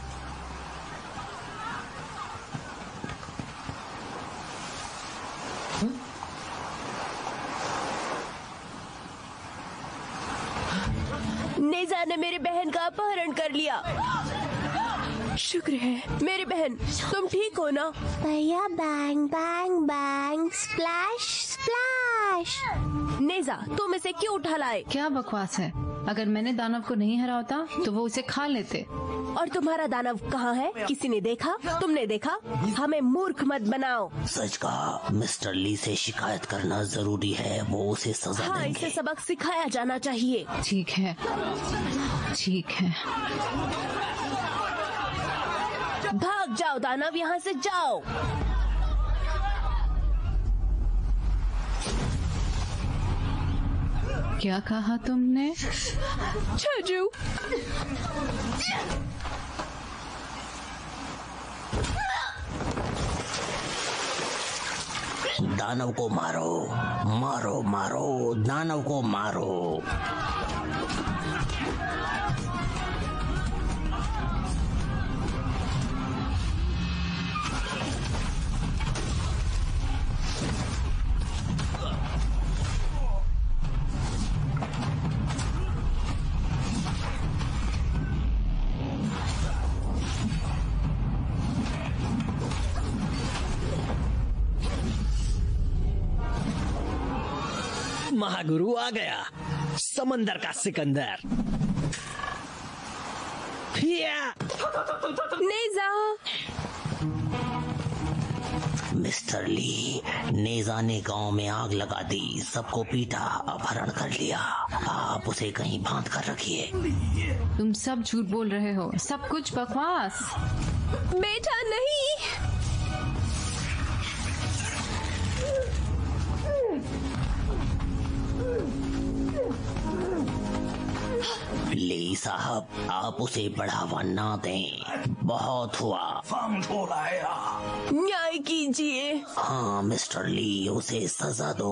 नेजा ने मेरी बहन का अपहरण कर लिया। शुक्र है मेरी बहन, तुम ठीक हो ना? भैया bang bang bang splash splash. Nezha, तुम इसे क्यों उठा लाए? क्या बकवास है, अगर मैंने दानव को नहीं हरा होता तो वो उसे खा लेते। और तुम्हारा दानव कहाँ है? किसी ने देखा? तुमने देखा? हमें मूर्ख मत बनाओ। सच कहा, मिस्टर ली से शिकायत करना जरूरी है, वो उसे सजा हाँ, देंगे। इसे सबक सिखाया जाना चाहिए। ठीक है। भाग जाओ दानव, यहाँ से जाओ। क्या कहा तुमने? छजू। दानव को मारो, मारो मारो, दानव को मारो। महागुरु आ गया, समंदर का सिकंदर। नेजा। मिस्टर ली, नेजा ने गांव में आग लगा दी, सबको पीटा, अपहरण कर लिया। आप उसे कहीं बांध कर रखिए। तुम सब झूठ बोल रहे हो, सब कुछ बकवास। बेटा नहीं। साहब, आप उसे बढ़ावा ना दें, बहुत हुआ। न्याय कीजिए। हाँ मिस्टर ली, उसे सजा दो।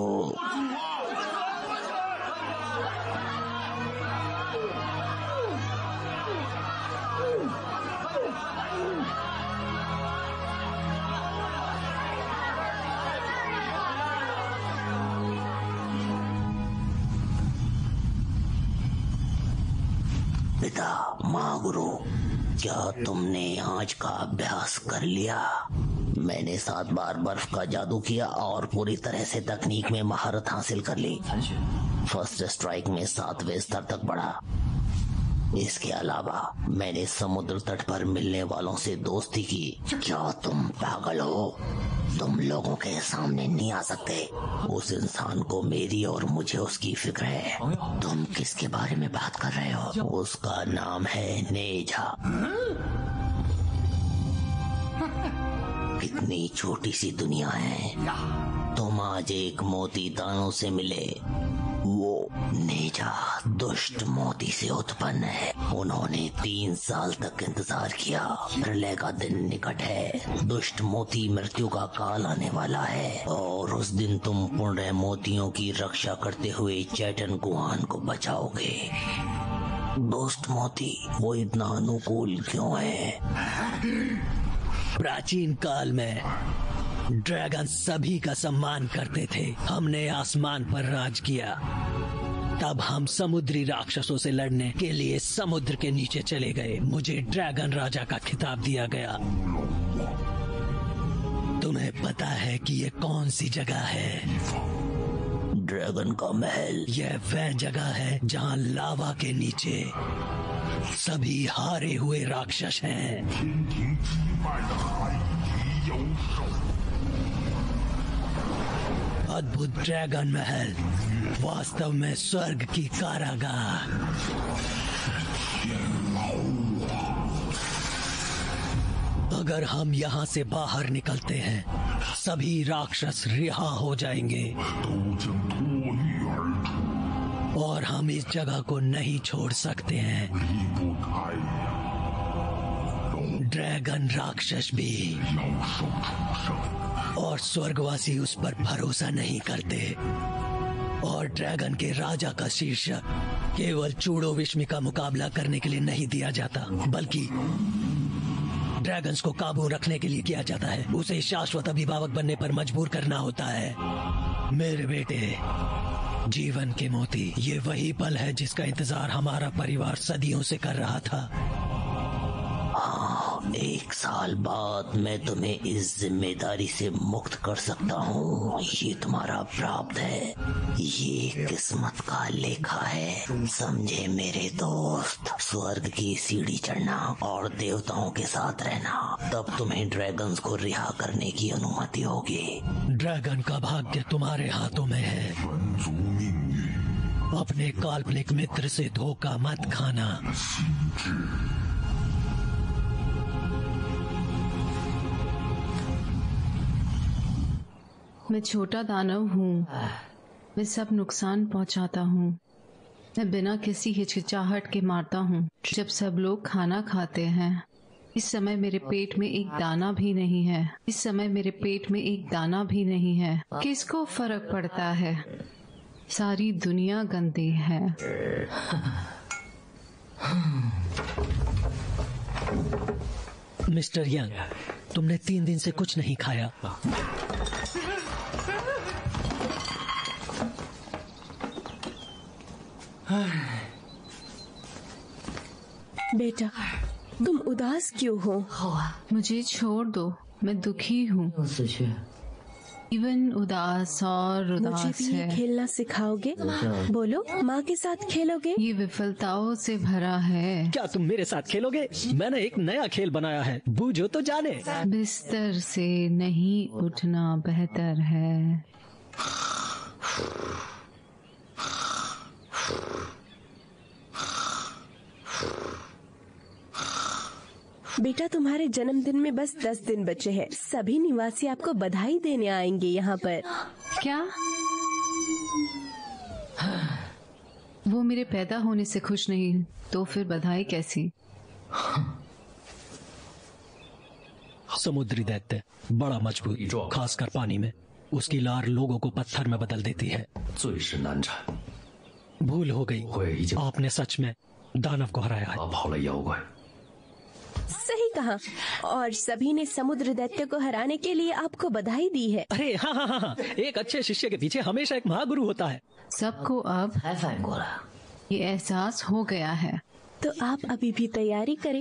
पिता, माँ, गुरु, क्या तुमने आज का अभ्यास कर लिया? मैंने 7 बार बर्फ का जादू किया और पूरी तरह से तकनीक में महारत हासिल कर ली। फर्स्ट स्ट्राइक में 7वें स्तर तक बढ़ा। इसके अलावा मैंने समुद्र तट पर मिलने वालों से दोस्ती की। क्या तुम पागल हो? तुम लोगों के सामने नहीं आ सकते। उस इंसान को मेरी और मुझे उसकी फिक्र है। तुम किसके बारे में बात कर रहे हो? उसका नाम है नेजा। कितनी छोटी सी दुनिया है। तुम आज एक मोती दानों से मिले। वो नेजा दुष्ट मोती से उत्पन्न है। उन्होंने 3 साल तक इंतजार किया। प्रलय का दिन निकट है। दुष्ट मोती मृत्यु का काल आने वाला है और उस दिन तुम पुण्य मोतियों की रक्षा करते हुए चैतन गुहान को बचाओगे। दुष्ट मोती वो इतना अनुकूल क्यों है? प्राचीन काल में ड्रैगन सभी का सम्मान करते थे। हमने आसमान पर राज किया। तब हम समुद्री राक्षसों से लड़ने के लिए समुद्र के नीचे चले गए। मुझे ड्रैगन राजा का खिताब दिया गया। तुम्हें पता है कि ये कौन सी जगह है? ड्रैगन का महल। यह वह जगह है जहाँ लावा के नीचे सभी हारे हुए राक्षस हैं। अद्भुत ड्रैगन महल वास्तव में स्वर्ग की कारागार। अगर हम यहाँ से बाहर निकलते हैं, सभी राक्षस रिहा हो जाएंगे और हम इस जगह को नहीं छोड़ सकते हैं। ड्रैगन राक्षस भी और स्वर्गवासी उस पर भरोसा नहीं करते और ड्रैगन के राजा का शीर्षक केवल चूड़ो विश्मी का मुकाबला करने के लिए नहीं दिया जाता, बल्कि ड्रैगन्स को काबू रखने के लिए किया जाता है। उसे शाश्वत अभिभावक बनने पर मजबूर करना होता है। मेरे बेटे, जीवन के मोती, ये वही पल है जिसका इंतजार हमारा परिवार सदियों से कर रहा था। 1 साल बाद मैं तुम्हें इस जिम्मेदारी से मुक्त कर सकता हूँ। ये तुम्हारा प्राप्त है। ये किस्मत का लेखा है। समझे मेरे दोस्त? स्वर्ग की सीढ़ी चढ़ना और देवताओं के साथ रहना, तब तुम्हें ड्रैगन्स को रिहा करने की अनुमति होगी। ड्रैगन का भाग्य तुम्हारे हाथों में है। अपने काल्पनिक मित्र से धोखा मत खाना। मैं छोटा दानव हूँ। मैं सब नुकसान पहुँचाता हूँ। मैं बिना किसी हिचकिचाहट के मारता हूँ। जब सब लोग खाना खाते हैं, इस समय मेरे पेट में एक दाना भी नहीं है। इस समय मेरे पेट में एक दाना भी नहीं है। किसको फर्क पड़ता है? सारी दुनिया गंदी है। मिस्टर यंग, तुमने 3 दिन से कुछ नहीं खाया। बेटा, तुम उदास क्यों हो? मुझे छोड़ दो, मैं दुखी हूँ। जीवन उदास और उदास मुझे भी है। खेलना सिखाओगे? बोलो, माँ के साथ खेलोगे? ये विफलताओं से भरा है। क्या तुम मेरे साथ खेलोगे? मैंने एक नया खेल बनाया है, बूझो तो जाने। बिस्तर से नहीं उठना बेहतर है। बेटा, तुम्हारे जन्मदिन में बस 10 दिन बचे हैं। सभी निवासी आपको बधाई देने आएंगे यहाँ पर। क्या? वो मेरे पैदा होने से खुश नहीं तो फिर बधाई कैसी? समुद्री दैत्य बड़ा मजबूत, खासकर पानी में। उसकी लार लोगों को पत्थर में बदल देती है। भूल हो गई, आपने सच में दानव को हराया है। सही कहा, और सभी ने समुद्र दैत्य को हराने के लिए आपको बधाई दी है। अरे हाँ हाँ हाँ हाँ, एक अच्छे शिष्य के पीछे हमेशा एक महागुरु होता है। सबको अब ये एहसास हो गया है। तो आप अभी भी तैयारी करें।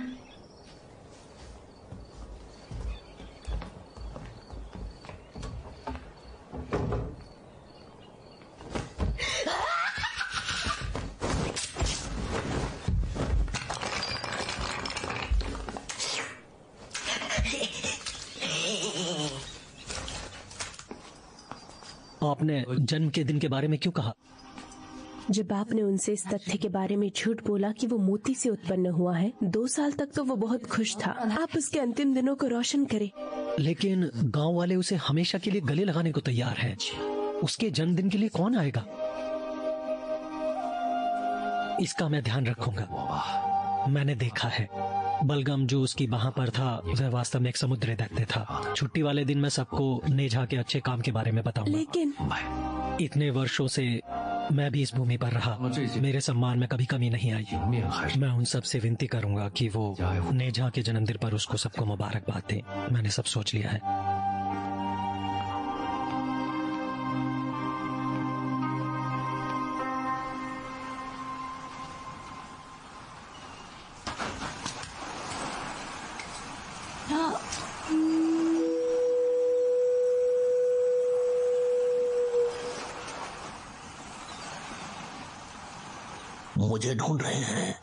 आपने जन्म के दिन के बारे में क्यों कहा? जब आपने उनसे इस तथ्य के बारे में झूठ बोला कि वो मोती से उत्पन्न हुआ है, 2 साल तक तो वो बहुत खुश था। आप उसके अंतिम दिनों को रोशन करें। लेकिन गांव वाले उसे हमेशा के लिए गले लगाने को तैयार हैं। उसके जन्मदिन के लिए कौन आएगा? इसका मैं ध्यान रखूंगा। मैंने देखा है, बलगम जो उसकी बाह पर था वह वास्तव में एक समुद्री दैत्य था। छुट्टी वाले दिन मैं सबको नेझा के अच्छे काम के बारे में बताऊंगा। लेकिन इतने वर्षों से मैं भी इस भूमि पर रहा, मेरे सम्मान में कभी कमी नहीं आई। मैं उन सब से विनती करूंगा कि वो नेझा के जन्मदिन पर उसको सबको मुबारकबाद दें। मैंने सब सोच लिया है। मुझे ढूंढ रहे हैं।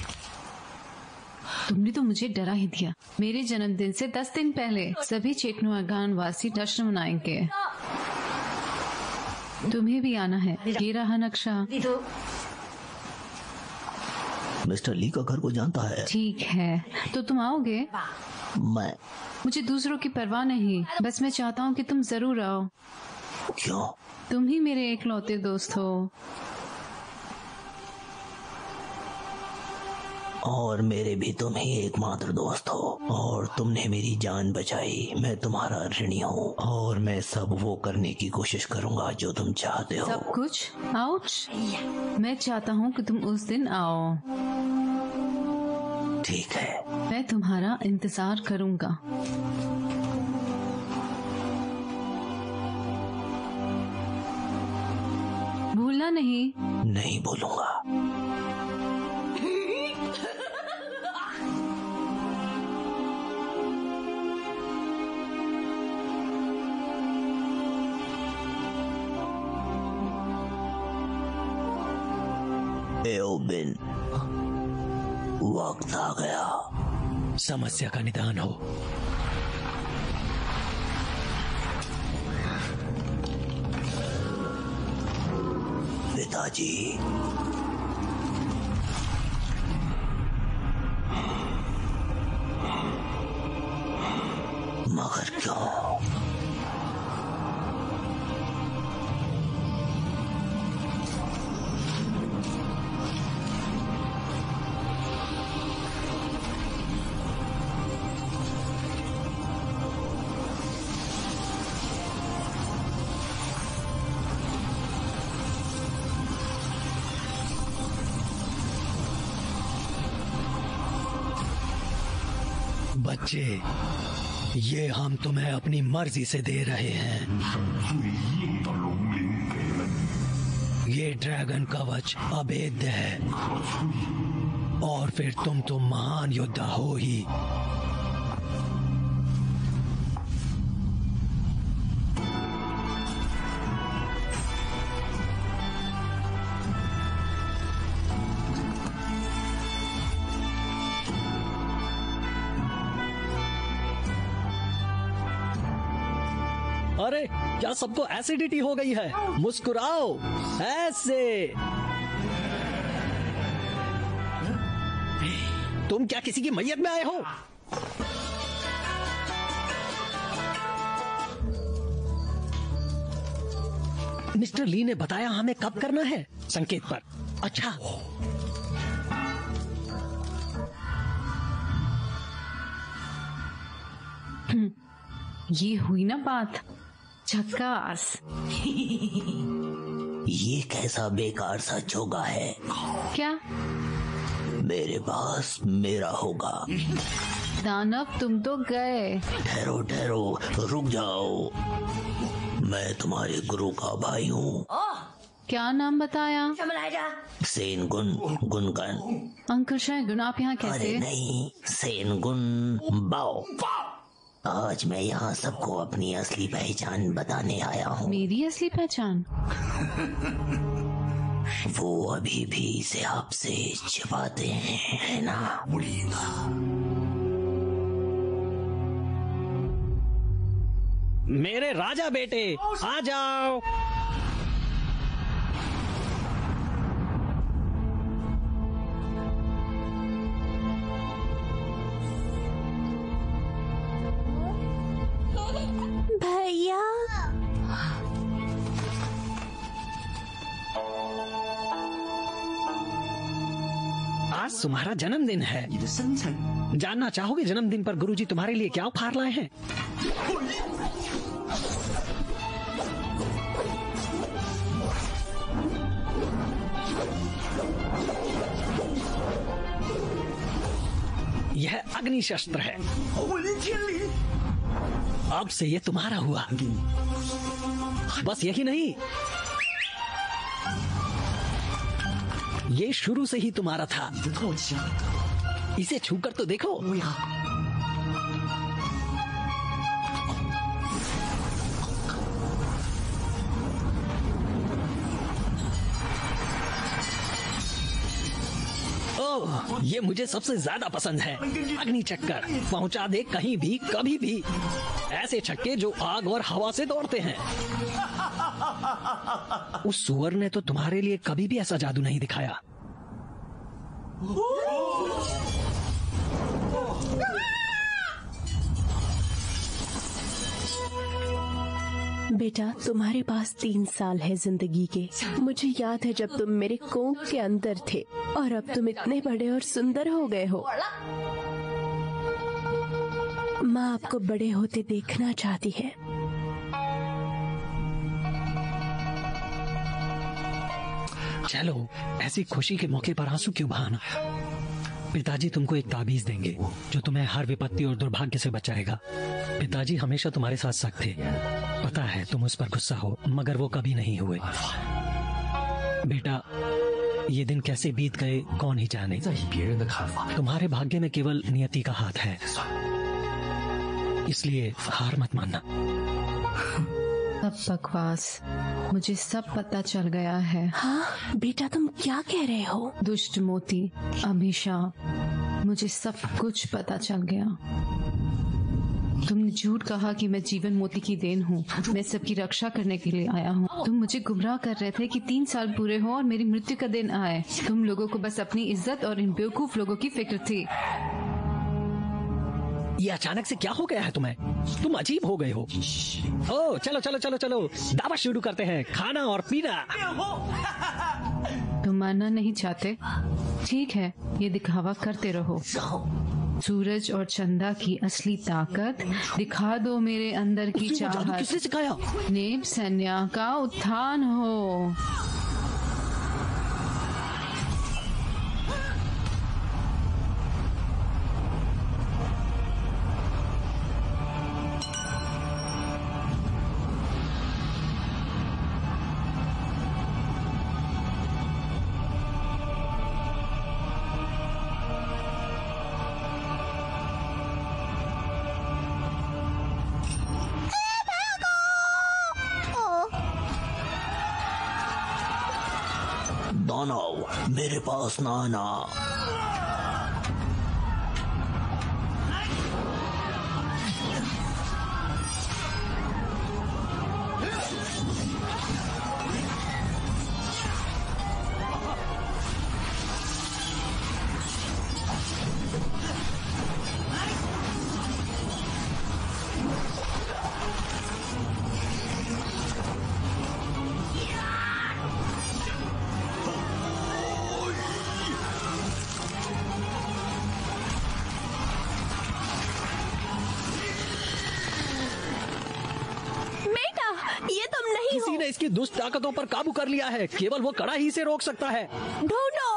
तुमने तो मुझे डरा ही दिया। मेरे जन्मदिन से 10 दिन पहले सभी चेकनुआगान वासी जश्न मनाएंगे। तुम्हें भी आना है। ये रहा नक्शा। मिस्टर ली का घर को जानता है। ठीक है, तो तुम आओगे? मुझे दूसरों की परवाह नहीं, बस मैं चाहता हूँ कि तुम जरूर आओ। क्यों? तुम ही मेरे एकलौते दोस्त हो। और मेरे भी तुम ही एकमात्र दोस्त हो, और तुमने मेरी जान बचाई। मैं तुम्हारा ऋणी हूँ, और मैं सब वो करने की कोशिश करूँगा जो तुम चाहते हो। सब कुछ? आउच! मैं चाहता हूँ कि तुम उस दिन आओ। ठीक है, मैं तुम्हारा इंतजार करूँगा। भूलना नहीं। नहीं भूलूंगा। एओबिन, वक्त आ गया। समस्या का निदान हो। पिताजी, मगर क्यों? बच्चे, ये हम तुम्हें अपनी मर्जी से दे रहे हैं। ये ड्रैगन कवच अभेद्य है, और फिर तुम तो महान योद्धा हो ही। अरे क्या सबको एसिडिटी हो गई है? मुस्कुराओ ऐसे। तुम क्या किसी की मैयत में आए हो? मिस्टर ली ने बताया हमें कब करना है। संकेत पर अच्छा, ये हुई ना बात। झक्कास। ये कैसा बेकार सा चोगा है? क्या? मेरे पास मेरा होगा। दानव तुम तो गए। ठहरो ठहरो, रुक जाओ। मैं तुम्हारे गुरु का भाई हूँ। क्या नाम बताया? सेन गुन गुनगन। अंकल शैगुन, आप यहाँ अरे कैसे? नहीं, सेन गुन बाओ। आज मैं यहाँ सबको अपनी असली पहचान बताने आया हूँ। मेरी असली पहचान? वो अभी भी इसे आपसे छिपाते हैं, है ना? मेरे राजा बेटे, आ जाओ। भैया, आज तुम्हारा जन्मदिन है। 你的生辰 जानना चाहोगे जन्मदिन पर गुरुजी तुम्हारे लिए क्या उपहार लाए हैं? यह अग्नि शस्त्र है। 我的天理！ अब से ये तुम्हारा हुआ। बस यही नहीं, ये शुरू से ही तुम्हारा था। 你的唾弃， इसे छूकर तो देखो। 乌鸦， ओह, ये मुझे सबसे ज्यादा पसंद है। अग्नि चक्कर पहुंचा दे कहीं भी कभी भी। ऐसे छक्के जो आग और हवा से दौड़ते हैं। उस सुअर ने तो तुम्हारे लिए कभी भी ऐसा जादू नहीं दिखाया। बेटा, तुम्हारे पास 3 साल है जिंदगी के। मुझे याद है जब तुम मेरे कोख के अंदर थे और अब तुम इतने बड़े और सुंदर हो गए हो। माँ आपको बड़े होते देखना चाहती है। चलो, ऐसी खुशी के मौके पर आंसू क्यों बहाना? पिताजी तुमको एक ताबीज देंगे जो तुम्हें हर विपत्ति और दुर्भाग्य से बचाएगा। पिताजी हमेशा तुम्हारे साथ सख्त थे। पता है तुम उस पर गुस्सा हो, मगर वो कभी नहीं हुए। बेटा, ये दिन कैसे बीत गए कौन ही जाने। 在意别人的看法。 तुम्हारे भाग्य में केवल नियति का हाथ है, इसलिए हार मत मानना। सब बकवास। मुझे सब पता चल गया है। हाँ बेटा, तुम क्या कह रहे हो? दुष्ट मोती, अभिशाप, मुझे सब कुछ पता चल गया। तुमने झूठ कहा कि मैं जीवन मोती की देन हूँ। मैं सबकी रक्षा करने के लिए आया हूँ। तुम मुझे गुमराह कर रहे थे कि 3 साल पूरे हो और मेरी मृत्यु का दिन आए। तुम लोगों को बस अपनी इज्जत और इन बेवकूफ लोगों की फिक्र थी। ये अचानक से क्या हो गया है तुम्हें? तुम अजीब हो गए हो। ओह, चलो चलो चलो चलो, दावा शुरू करते हैं। खाना और पीना। तुम मानना नहीं चाहते? ठीक है, ये दिखावा करते रहो। सूरज और चंदा की असली ताकत दिखा दो। मेरे अंदर की वो जादू चाहत। किसने सिखाया? नेब सन्या का उत्थान हो। दानव, मेरे पास ना आना। नहीं किसी हो। ने इसकी दुष्ट ताकतों पर काबू कर लिया है। केवल वो कड़ा ही से रोक सकता है। ढूंढो।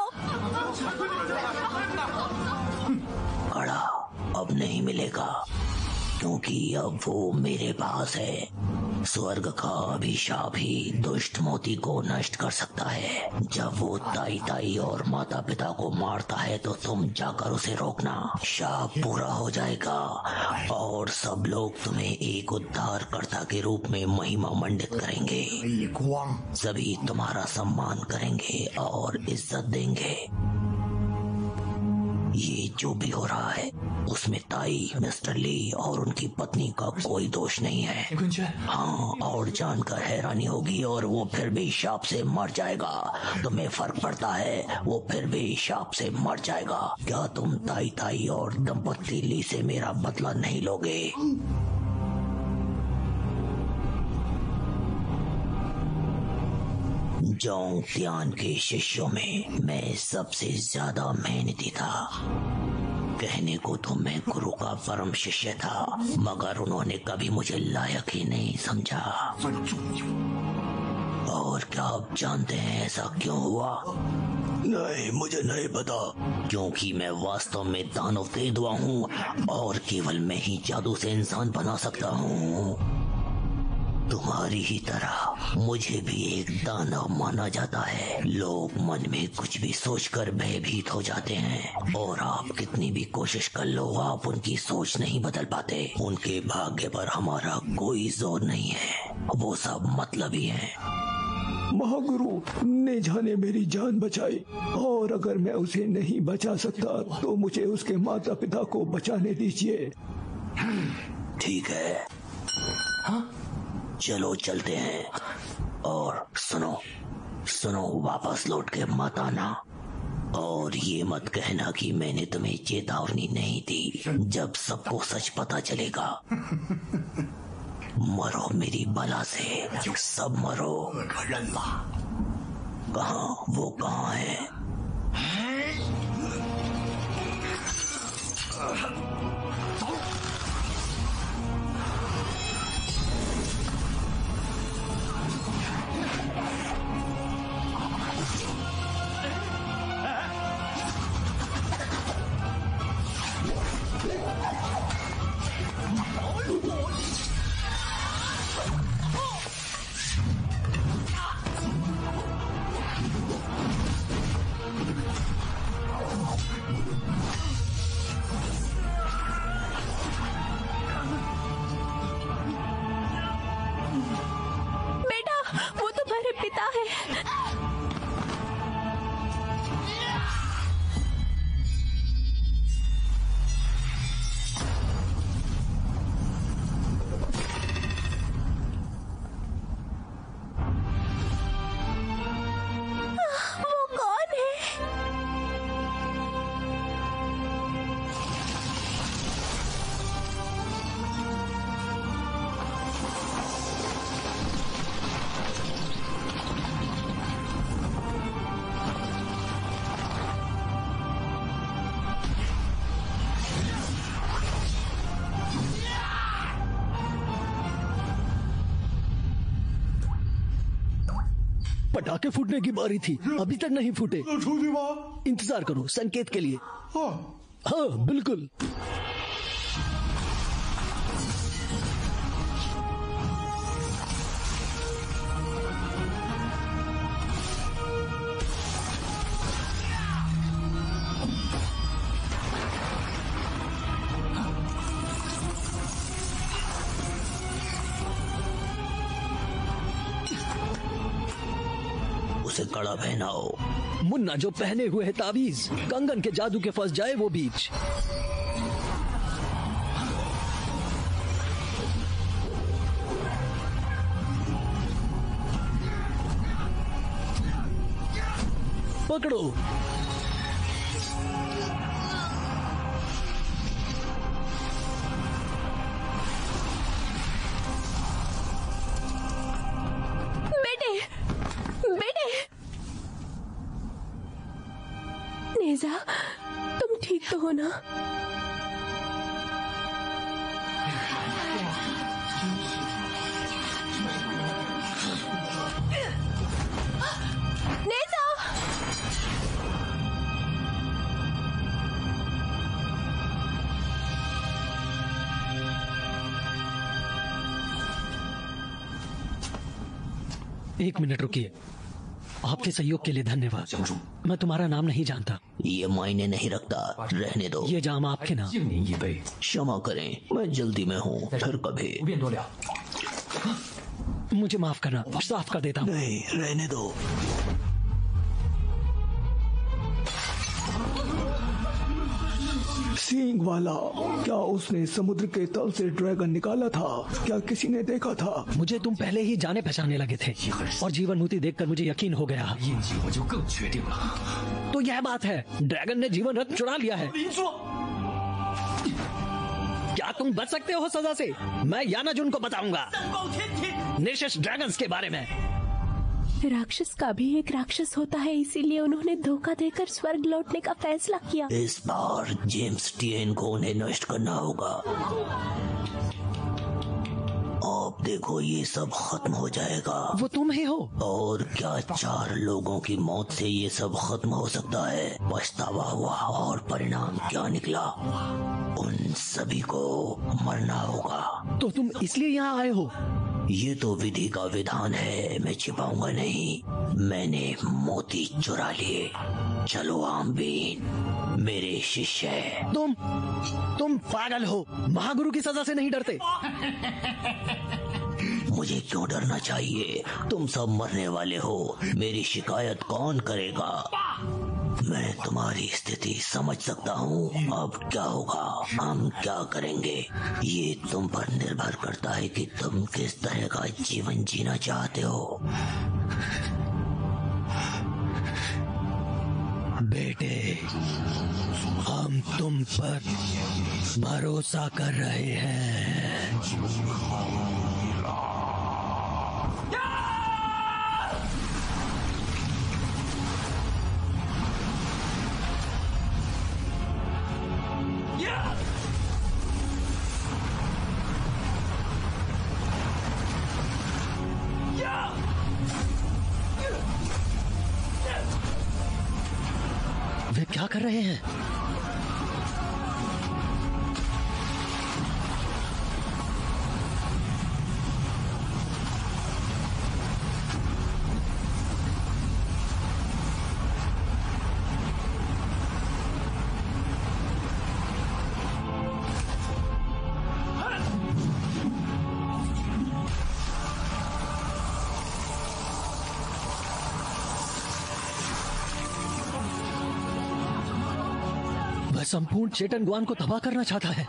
कड़ा अब नहीं मिलेगा, क्योंकि अब वो मेरे पास है। स्वर्ग का अभिशाप ही दुष्ट मोती को नष्ट कर सकता है। जब वो ताई ताई और माता पिता को मारता है तो तुम जाकर उसे रोकना। शाप पूरा हो जाएगा और सब लोग तुम्हें एक उद्धारकर्ता के रूप में महिमा मंडित करेंगे। सभी तुम्हारा सम्मान करेंगे और इज्जत देंगे। ये जो भी हो रहा है उसमें ताई, मिस्टर ली और उनकी पत्नी का कोई दोष नहीं है। हाँ, और जानकर हैरानी होगी। और वो फिर भी शाप से मर जाएगा। तुम्हें फर्क पड़ता है? वो फिर भी शाप से मर जाएगा। क्या तुम ताई ताई और दंपत्ति ली से मेरा बदला नहीं लोगे? जोंग त्यान के शिष्यों में मैं सबसे ज्यादा मेहनती था। कहने को तो मैं गुरु का परम शिष्य था, मगर उन्होंने कभी मुझे लायक ही नहीं समझा। और क्या आप जानते हैं ऐसा क्यों हुआ? नहीं, मुझे नहीं पता। क्योंकि मैं वास्तव में दानव तेंदुआ हूँ और केवल मैं ही जादू से इंसान बना सकता हूँ। तुम्हारी ही तरह मुझे भी एक दानव माना जाता है। लोग मन में कुछ भी सोचकर भयभीत हो जाते हैं और आप कितनी भी कोशिश कर लो, आप उनकी सोच नहीं बदल पाते। उनके भाग्य पर हमारा कोई जोर नहीं है, वो सब मतलबी हैं। महागुरु ने जाने मेरी जान बचाई, और अगर मैं उसे नहीं बचा सकता तो मुझे उसके माता पिता को बचाने दीजिए। ठीक है, हाँ? चलो चलते हैं। और सुनो, वापस लौट के मत आना। और ये मत कहना कि मैंने तुम्हें चेतावनी नहीं दी। जब सबको सच पता चलेगा, मरो मेरी बला से, सब मरो। वो कहाँ है? पटाखे फूटने की बारी थी, अभी तक नहीं फूटे। इंतजार करो संकेत के लिए। हाँ बिल्कुल। उसे कड़ा पहनाओ। मुन्ना जो पहने हुए है ताबीज, कंगन के जादू के फंस जाए वो बीच। पकड़ो। नेजा, तुम ठीक तो हो ना? एक मिनट रुकिए। आपके सहयोग के लिए धन्यवाद। मैं तुम्हारा नाम नहीं जानता। ये मायने नहीं रखता, रहने दो। ये जाम आपके नाम। क्षमा करें, मैं जल्दी में हूँ, फिर कभी। मुझे माफ करना, साफ कर देता हूँ। नहीं, रहने दो। सींग वाला, क्या उसने समुद्र के तल से ड्रैगन निकाला था? क्या किसी ने देखा था? मुझे तुम पहले ही जाने पहचानने लगे थे और जीवनमुक्ति देखकर मुझे यकीन हो गया। तो यह बात है, ड्रैगन ने जीवन रत्न चुरा लिया है। क्या तुम बच सकते हो सजा से? मैं यानाजुन को बताऊंगा निर्शेष ड्रैगन्स के बारे में। राक्षस का भी एक राक्षस होता है, इसीलिए उन्होंने धोखा देकर स्वर्ग लौटने का फैसला किया। इस बार जेम्स टिएन को उन्हें नष्ट करना होगा। आप देखो, ये सब खत्म हो जाएगा। वो तुम ही हो। और क्या 4 लोगों की मौत से ये सब खत्म हो सकता है? पछतावा हुआ और परिणाम क्या निकला? उन सभी को मरना होगा। तो तुम इसलिए यहाँ आए हो? ये तो विधि का विधान है, मैं छिपाऊंगा नहीं। मैंने मोती चुरा लिए। चलो आमबीन, मेरे शिष्य है। तुम पागल हो। महागुरु की सजा से नहीं डरते। मुझे क्यों डरना चाहिए? तुम सब मरने वाले हो, मेरी शिकायत कौन करेगा? मैं तुम्हारी स्थिति समझ सकता हूँ। अब क्या होगा, हम क्या करेंगे, ये तुम पर निर्भर करता है कि तुम किस तरह का जीवन जीना चाहते हो। बेटे, हम तुम पर भरोसा कर रहे हैं। वे क्या कर रहे हैं? वह संपूर्ण चेतन गुआन को तबाह करना चाहता है।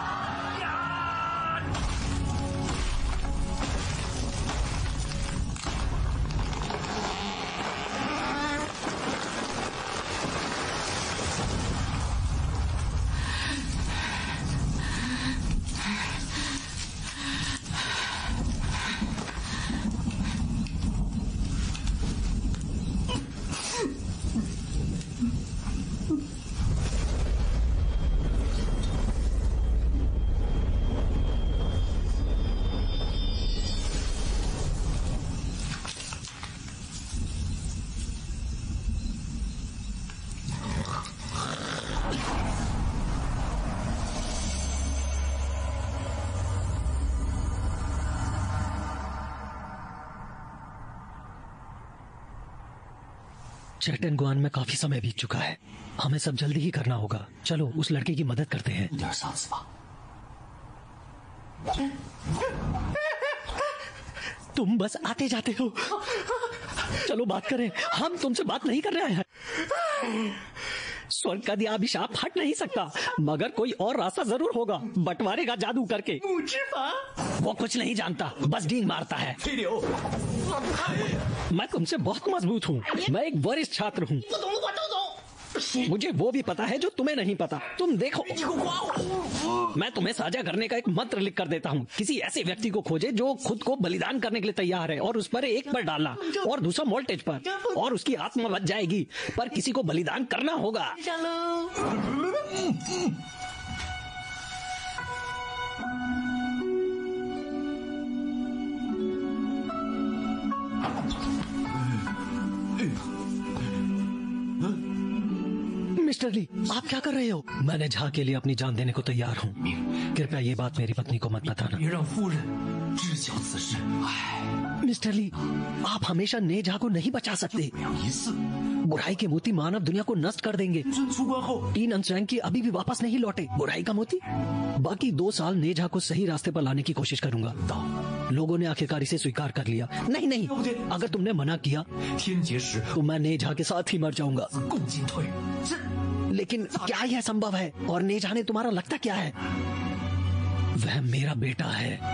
चेतन गुआन में काफी समय बीत चुका है। हमें सब जल्दी ही करना होगा। चलो उस लड़के की मदद करते हैं। तुम बस आते जाते हो। चलो बात करें। हम तुमसे बात नहीं कर रहे हैं। स्वर्ग का दिया अभिशाप हट नहीं सकता, मगर कोई और रास्ता जरूर होगा। बंटवारे का जादू करके। वो कुछ नहीं जानता, बस डींग मारता है। मैं तुमसे बहुत मजबूत हूँ। मैं एक वरिष्ठ छात्र हूँ। मुझे वो भी पता है जो तुम्हें नहीं पता। तुम देखो, मैं तुम्हें साझा करने का एक मंत्र लिख कर देता हूँ। किसी ऐसे व्यक्ति को खोजे जो खुद को बलिदान करने के लिए तैयार है, और उस पर एक पर डालना और दूसरा वोल्टेज पर, और उसकी आत्मा बच जाएगी। पर किसी को बलिदान करना होगा। मिस्टर ली, आप क्या कर रहे हो? मैंने झा के लिए अपनी जान देने को तैयार हूँ। कृपया ये बात मेरी पत्नी को मत बताना। 知晓此事，唉， मिस्टर ली, आप हमेशा नेझा को नहीं बचा सकते। 不了一次。 बुराई के मोती मानव दुनिया को नष्ट कर देंगे। 尊出关后， तीन अनस्ट्रैंग अभी भी वापस नहीं लौटे। बुराई का मोती। बाकी 2 साल नेझा को सही रास्ते पर लाने की कोशिश करूंगा। लोगों ने आखिरकार इसे स्वीकार कर लिया। नहीं नहीं, अगर तुमने मना किया 天劫时 तो मैं नेझा के साथ ही मर जाऊंगा। 共进退。这 लेकिन क्या यह संभव है? और नेझा ने तुम्हारा लगता क्या है? वह मेरा बेटा है।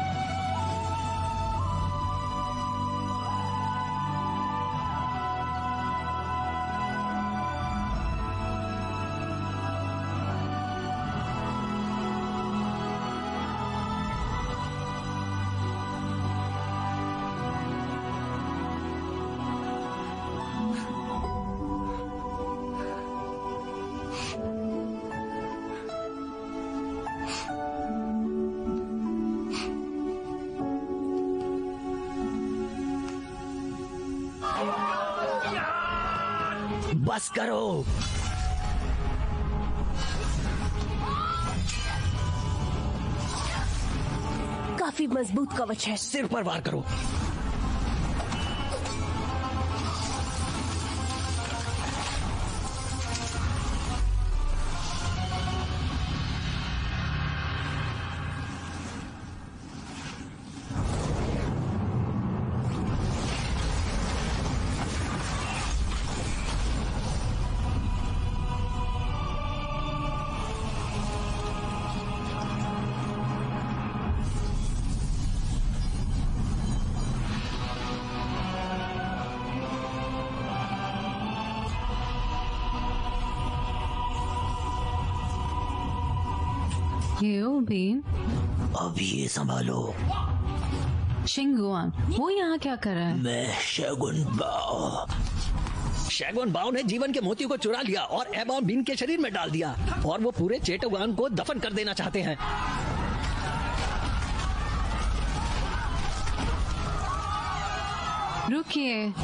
बस करो। काफी मजबूत कवच है। सिर पर वार करो। अब ये संभालो। शिंगुआन, वो यहाँ क्या कर रहा है? मैं शगुन बाओ। शैगुन बाओ ने जीवन के मोतियों को चुरा लिया और एबॉन बीन के शरीर में डाल दिया और वो पूरे चेटोगान को दफन कर देना चाहते हैं। रुकिए,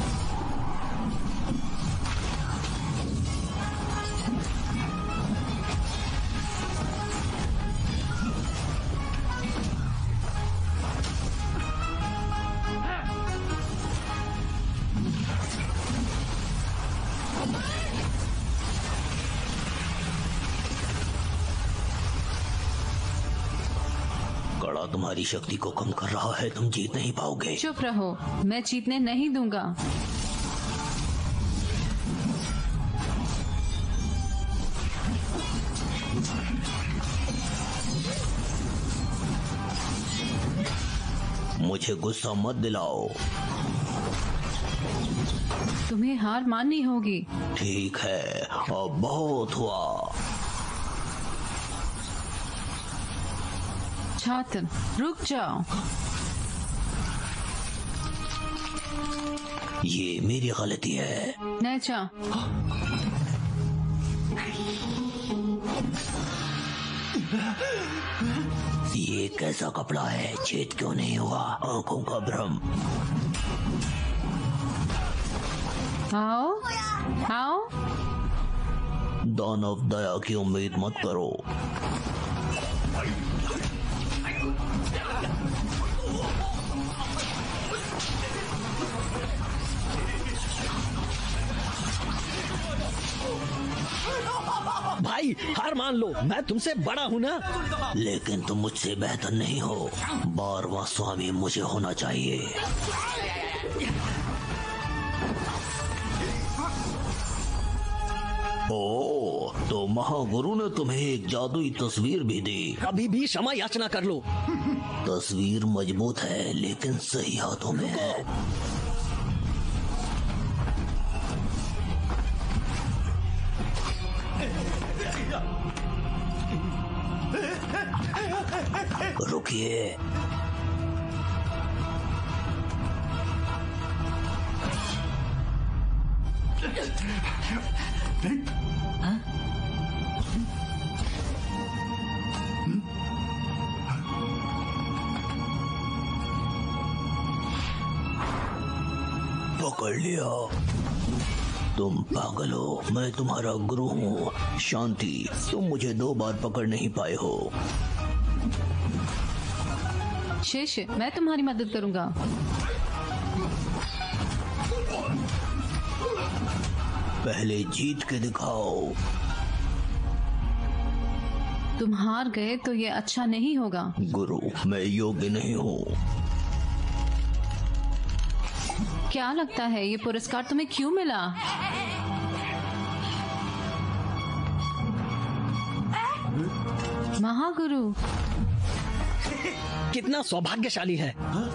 कड़ा तुम्हारी शक्ति को कम कर रहा है, तुम जीत नहीं पाओगे। चुप रहो, मैं जीतने नहीं दूंगा। मुझे गुस्सा मत दिलाओ। तुम्हें हार माननी होगी। ठीक है, अब बहुत हुआ। छात्र, रुक जाओ। ये मेरी गलती है। नेचा, ये कैसा कपड़ा है? छेद क्यों नहीं हुआ? आंखों का भ्रम। आओ आओ। दानव दया की उम्मीद मत करो। भाई हार मान लो, मैं तुमसे बड़ा हूँ ना। लेकिन तुम मुझसे बेहतर नहीं हो। 12वां स्वामी मुझे होना चाहिए। ओ, तो महागुरु ने तुम्हें एक जादुई तस्वीर भी दी। अभी भी क्षमा याचना कर लो। तस्वीर मजबूत है लेकिन सही हाथों में है। रुकिए। पकड़ लिया। तुम पागल हो, मैं तुम्हारा गुरु हूँ। शांति, तुम मुझे 2 बार पकड़ नहीं पाए हो। शिष्य, मैं तुम्हारी मदद करूंगा। पहले जीत के दिखाओ। तुम हार गए तो ये अच्छा नहीं होगा। गुरु, मैं योग्य नहीं हूँ। क्या लगता है ये पुरस्कार तुम्हें क्यों मिला? महागुरु कितना सौभाग्यशाली है।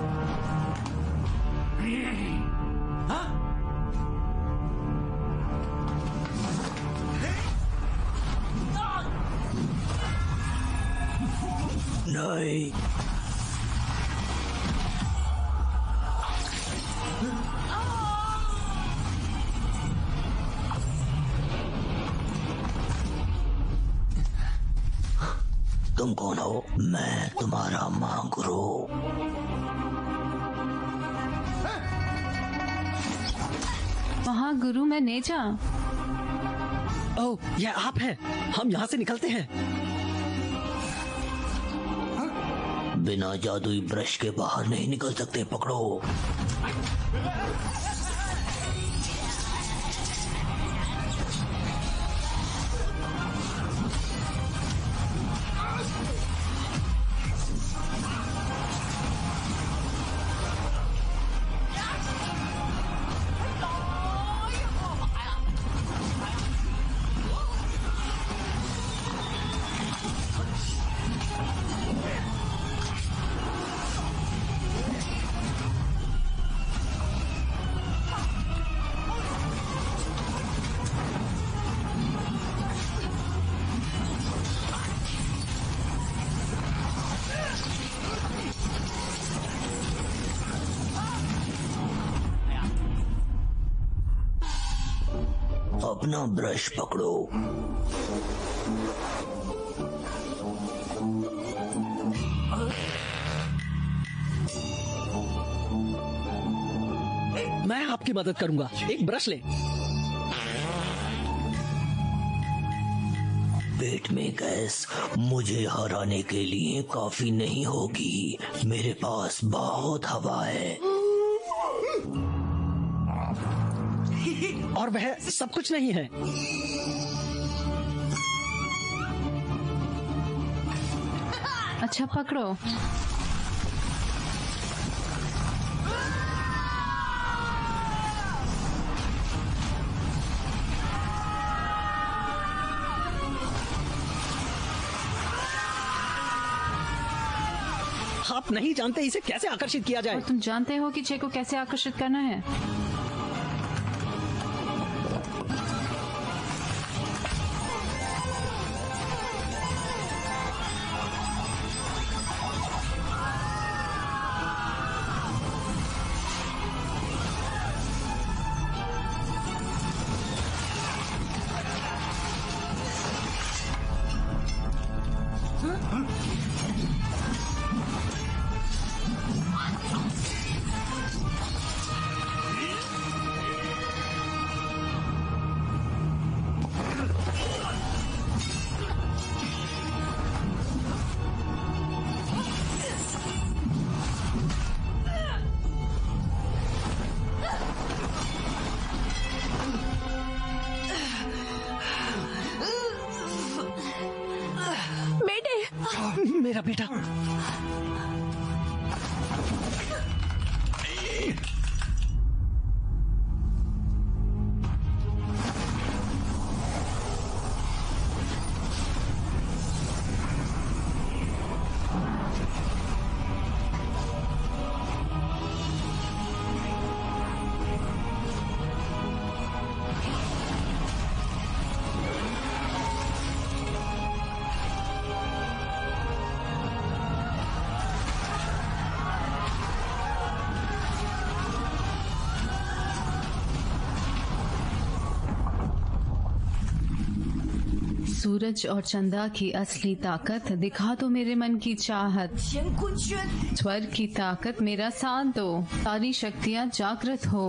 नहीं, तुम कौन हो? मैं तुम्हारा महागुरु। महागुरु, मैं नेजा। ओह, यह आप हैं। हम यहाँ से निकलते हैं। बिना जादुई ब्रश के बाहर नहीं निकल सकते। पकड़ो। अपना ब्रश पकड़ो। मैं आपकी मदद करूंगा। एक ब्रश ले। पेट में गैस मुझे हराने के लिए काफी नहीं होगी। मेरे पास बहुत हवा है। और वह सब कुछ नहीं है। अच्छा, पकड़ो। आप नहीं जानते इसे कैसे आकर्षित किया जाए। और तुम जानते हो कि चे को कैसे आकर्षित करना है। मेरा बेटा। सूरज और चंदा की असली ताकत दिखा दो मेरे मन की चाहत। स्वर्ग की ताकत मेरा साथ दो। सारी शक्तियाँ जागृत हो।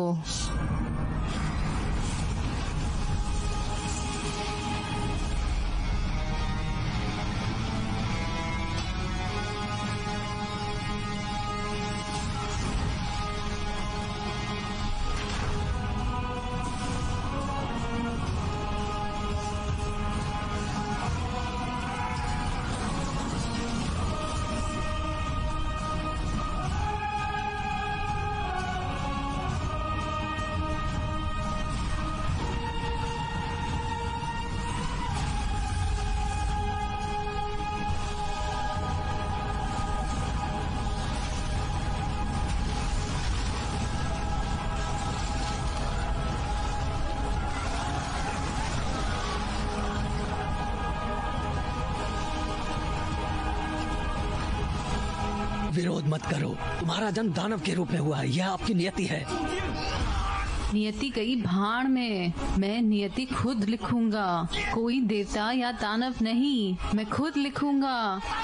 विरोध मत करो। तुम्हारा जन्म दानव के रूप में हुआ है, यह आपकी नियति है। नियति गई भाड़ में। मैं नियति खुद लिखूंगा, कोई देवता या दानव नहीं, मैं खुद लिखूंगा।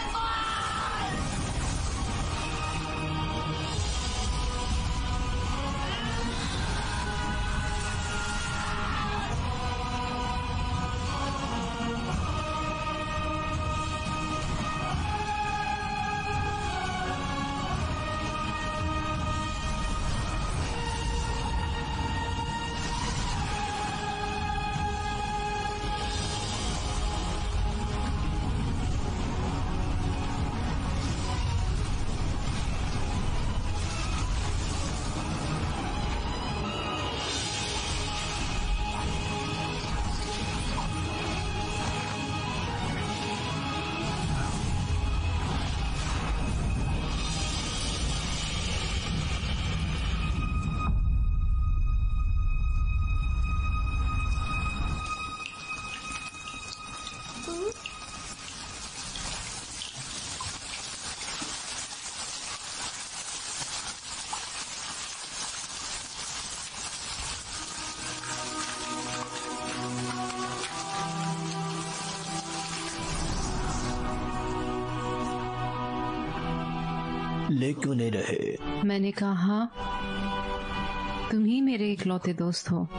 ले क्यों नहीं रहे? मैंने कहा तुम ही मेरे इकलौते दोस्त हो।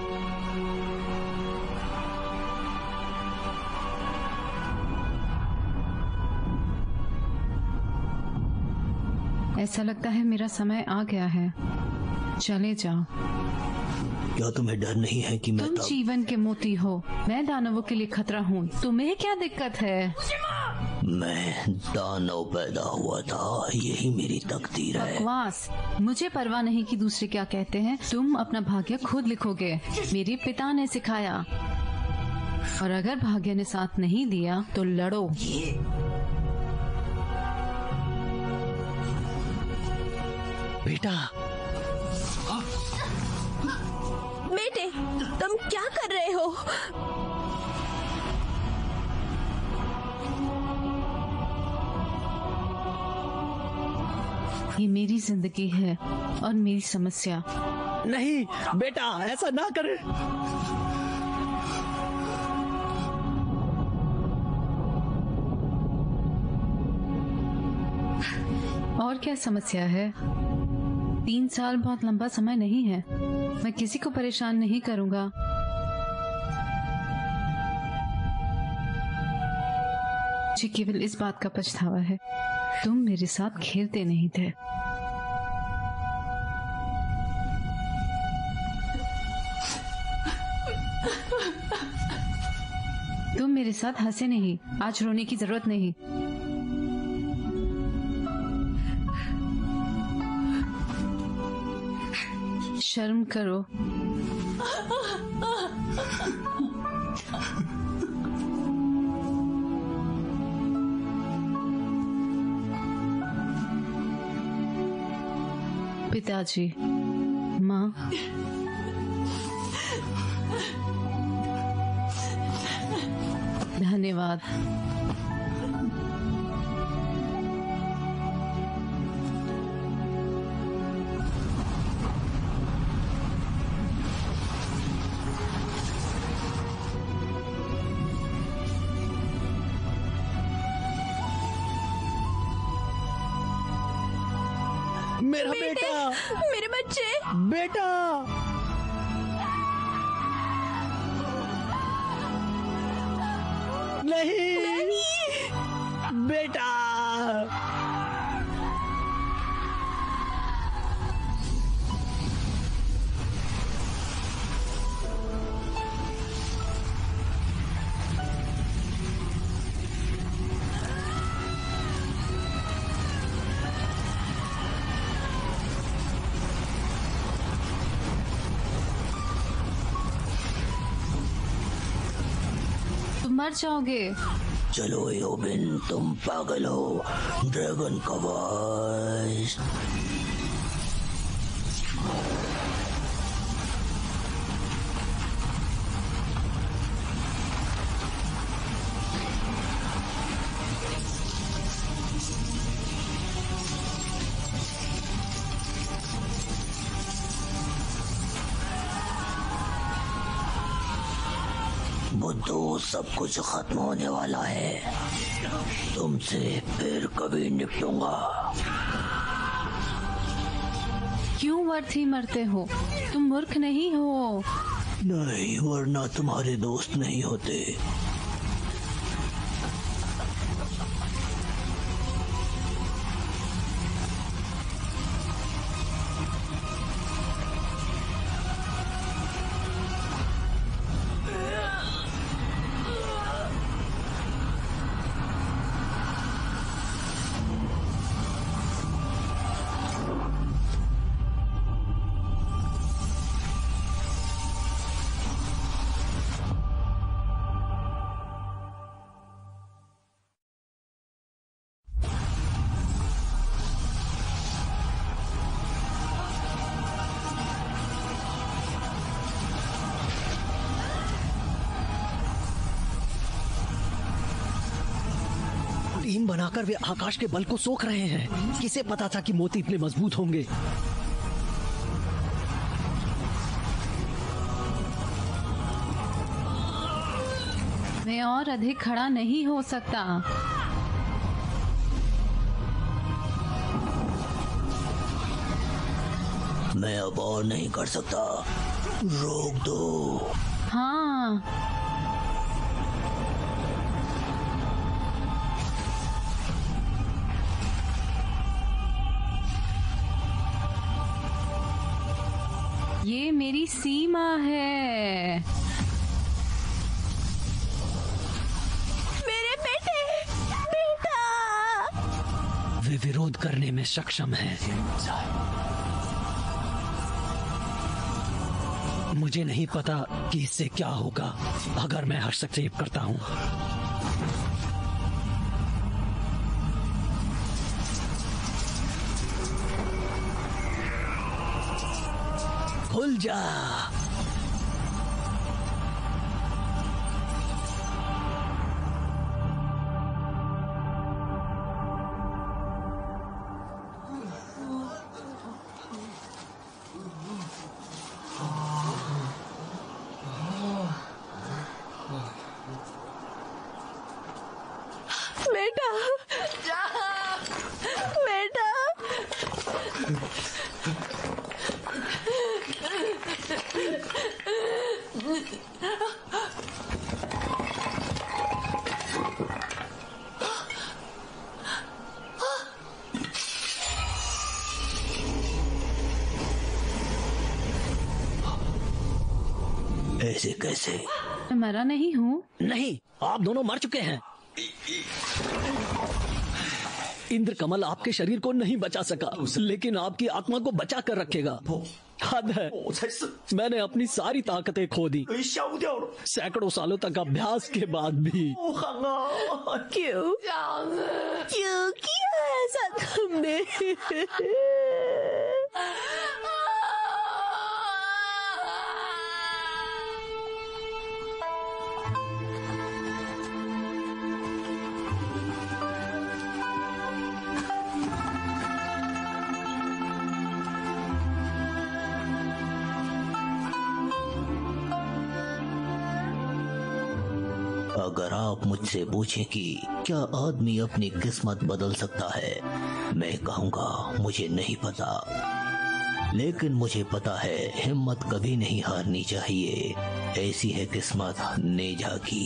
ऐसा लगता है मेरा समय आ गया है, चले जाओ। क्या तुम्हें डर नहीं है कि तुम जीवन के मोती हो, मैं दानवों के लिए खतरा हूँ, तुम्हें क्या दिक्कत है? मैं दानव पैदा हुआ था, यही मेरी तकदीर है। बकवास, मुझे परवाह नहीं कि दूसरे क्या कहते हैं, तुम अपना भाग्य खुद लिखोगे। मेरे पिता ने सिखाया, और अगर भाग्य ने साथ नहीं दिया तो लड़ो। बेटा, बेटे, तुम क्या कर रहे हो? ये मेरी जिंदगी है और मेरी समस्या। नहीं बेटा, ऐसा ना करे। और क्या समस्या है? 3 साल बहुत लंबा समय नहीं है, मैं किसी को परेशान नहीं करूंगा। मुझे केवल इस बात का पछतावा है, तुम मेरे साथ खेलते नहीं थे। तुम मेरे साथ हंसे नहीं, आज रोने की जरूरत नहीं। शर्म करो। पिताजी, माँ, धन्यवाद। मेरा बेटा, मेरे बच्चे, बेटा, नहीं, बेटा। मर जाओगे। चलो योबिन, तुम पागल हो। ड्रैगन का वॉइस। बुद्धू, सब कुछ खत्म होने वाला है। तुमसे फिर कभी निपटूंगा। क्यों व्यर्थ ही मरते हो? तुम मूर्ख नहीं हो। नहीं, वरना तुम्हारे दोस्त नहीं होते। टीम बनाकर वे आकाश के बल को सोख रहे हैं। किसे पता था कि मोती इतने मजबूत होंगे? मैं और अधिक खड़ा नहीं हो सकता। मैं अब और नहीं कर सकता। रोक दो। हाँ, ये मेरी सीमा है। मेरे बेटा। वे विरोध करने में सक्षम हैं। मुझे नहीं पता कि इससे क्या होगा अगर मैं हस्तक्षेप करता हूँ। खुल जा। बेटा, बेटा। ऐसे कैसे? मैं मरा नहीं हूँ। नहीं, आप दोनों मर चुके हैं। इंद्र कमल आपके शरीर को नहीं बचा सका, लेकिन आपकी आत्मा को बचा कर रखेगा। हद है, मैंने अपनी सारी ताकतें खो दी, सैकड़ों सालों तक अभ्यास के बाद भी। क्यों किया ऐसा तुमने? अगर आप मुझसे पूछें कि क्या आदमी अपनी किस्मत बदल सकता है, मैं कहूँगा मुझे नहीं पता, लेकिन मुझे पता है हिम्मत कभी नहीं हारनी चाहिए। ऐसी है किस्मत नेजा की।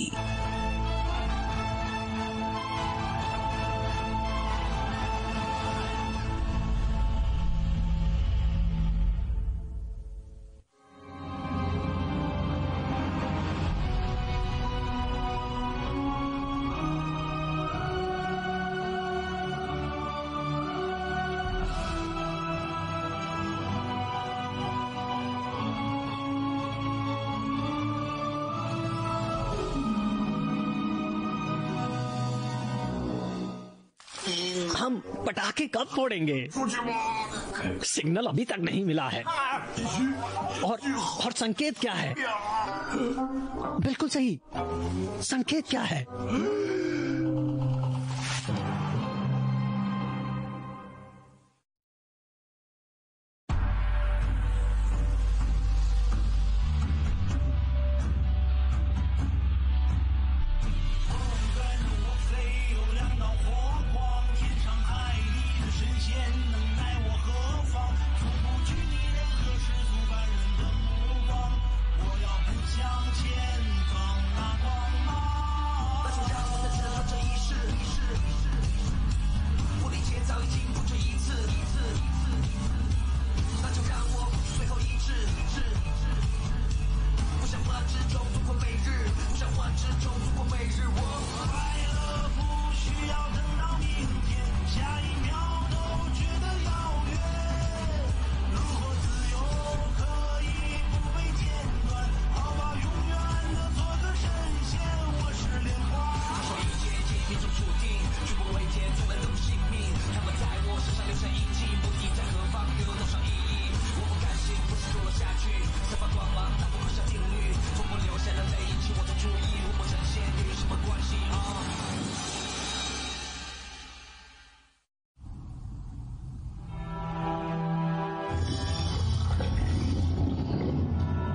हम पटाखे कब फोड़ेंगे? सिग्नल अभी तक नहीं मिला है। और संकेत क्या है? बिल्कुल सही, संकेत क्या है?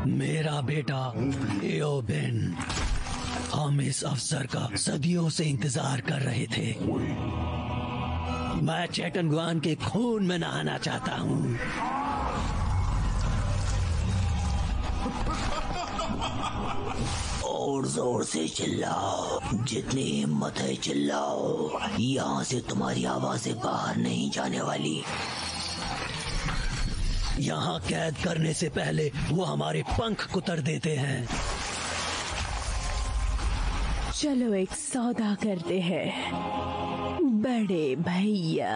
मेरा बेटा एओबिन, हम इस अवसर का सदियों से इंतजार कर रहे थे। मैं चेटनगुआन के खून में नहाना चाहता हूँ। और जोर से चिल्लाओ, जितनी हिम्मत है चिल्लाओ। यहाँ से तुम्हारी आवाजें बाहर नहीं जाने वाली। यहाँ कैद करने से पहले वो हमारे पंख कुतर देते हैं। चलो एक सौदा करते हैं बड़े भैया।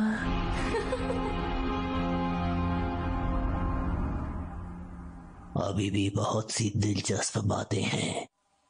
अभी भी बहुत सी दिलचस्प बातें हैं।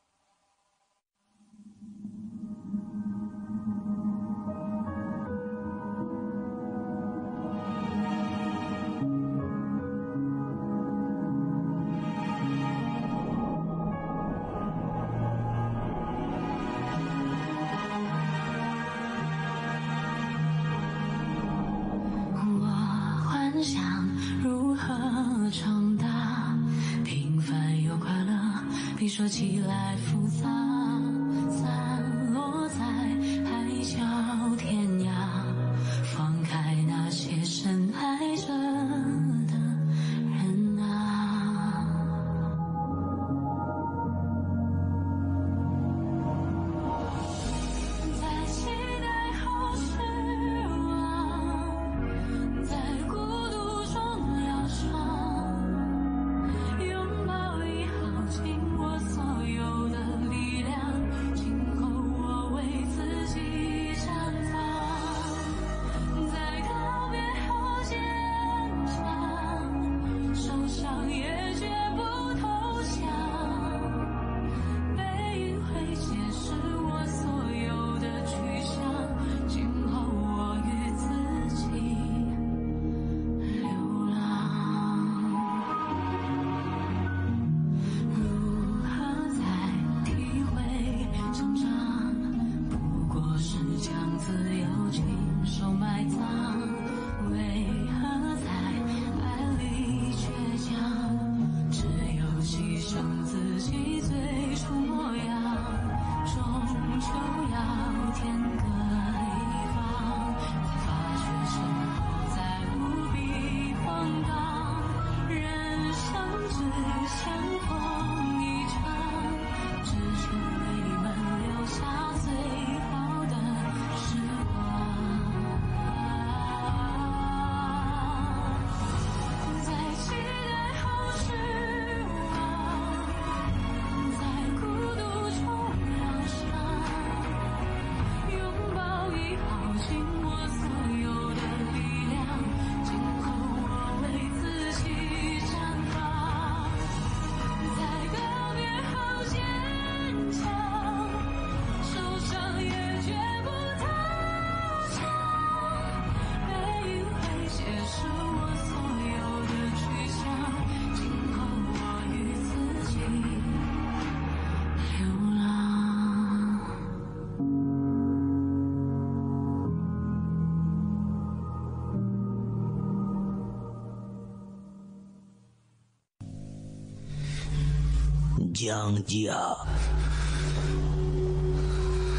जियांग जिया,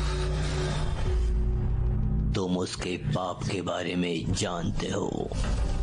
तुम उसके पाप के बारे में जानते हो।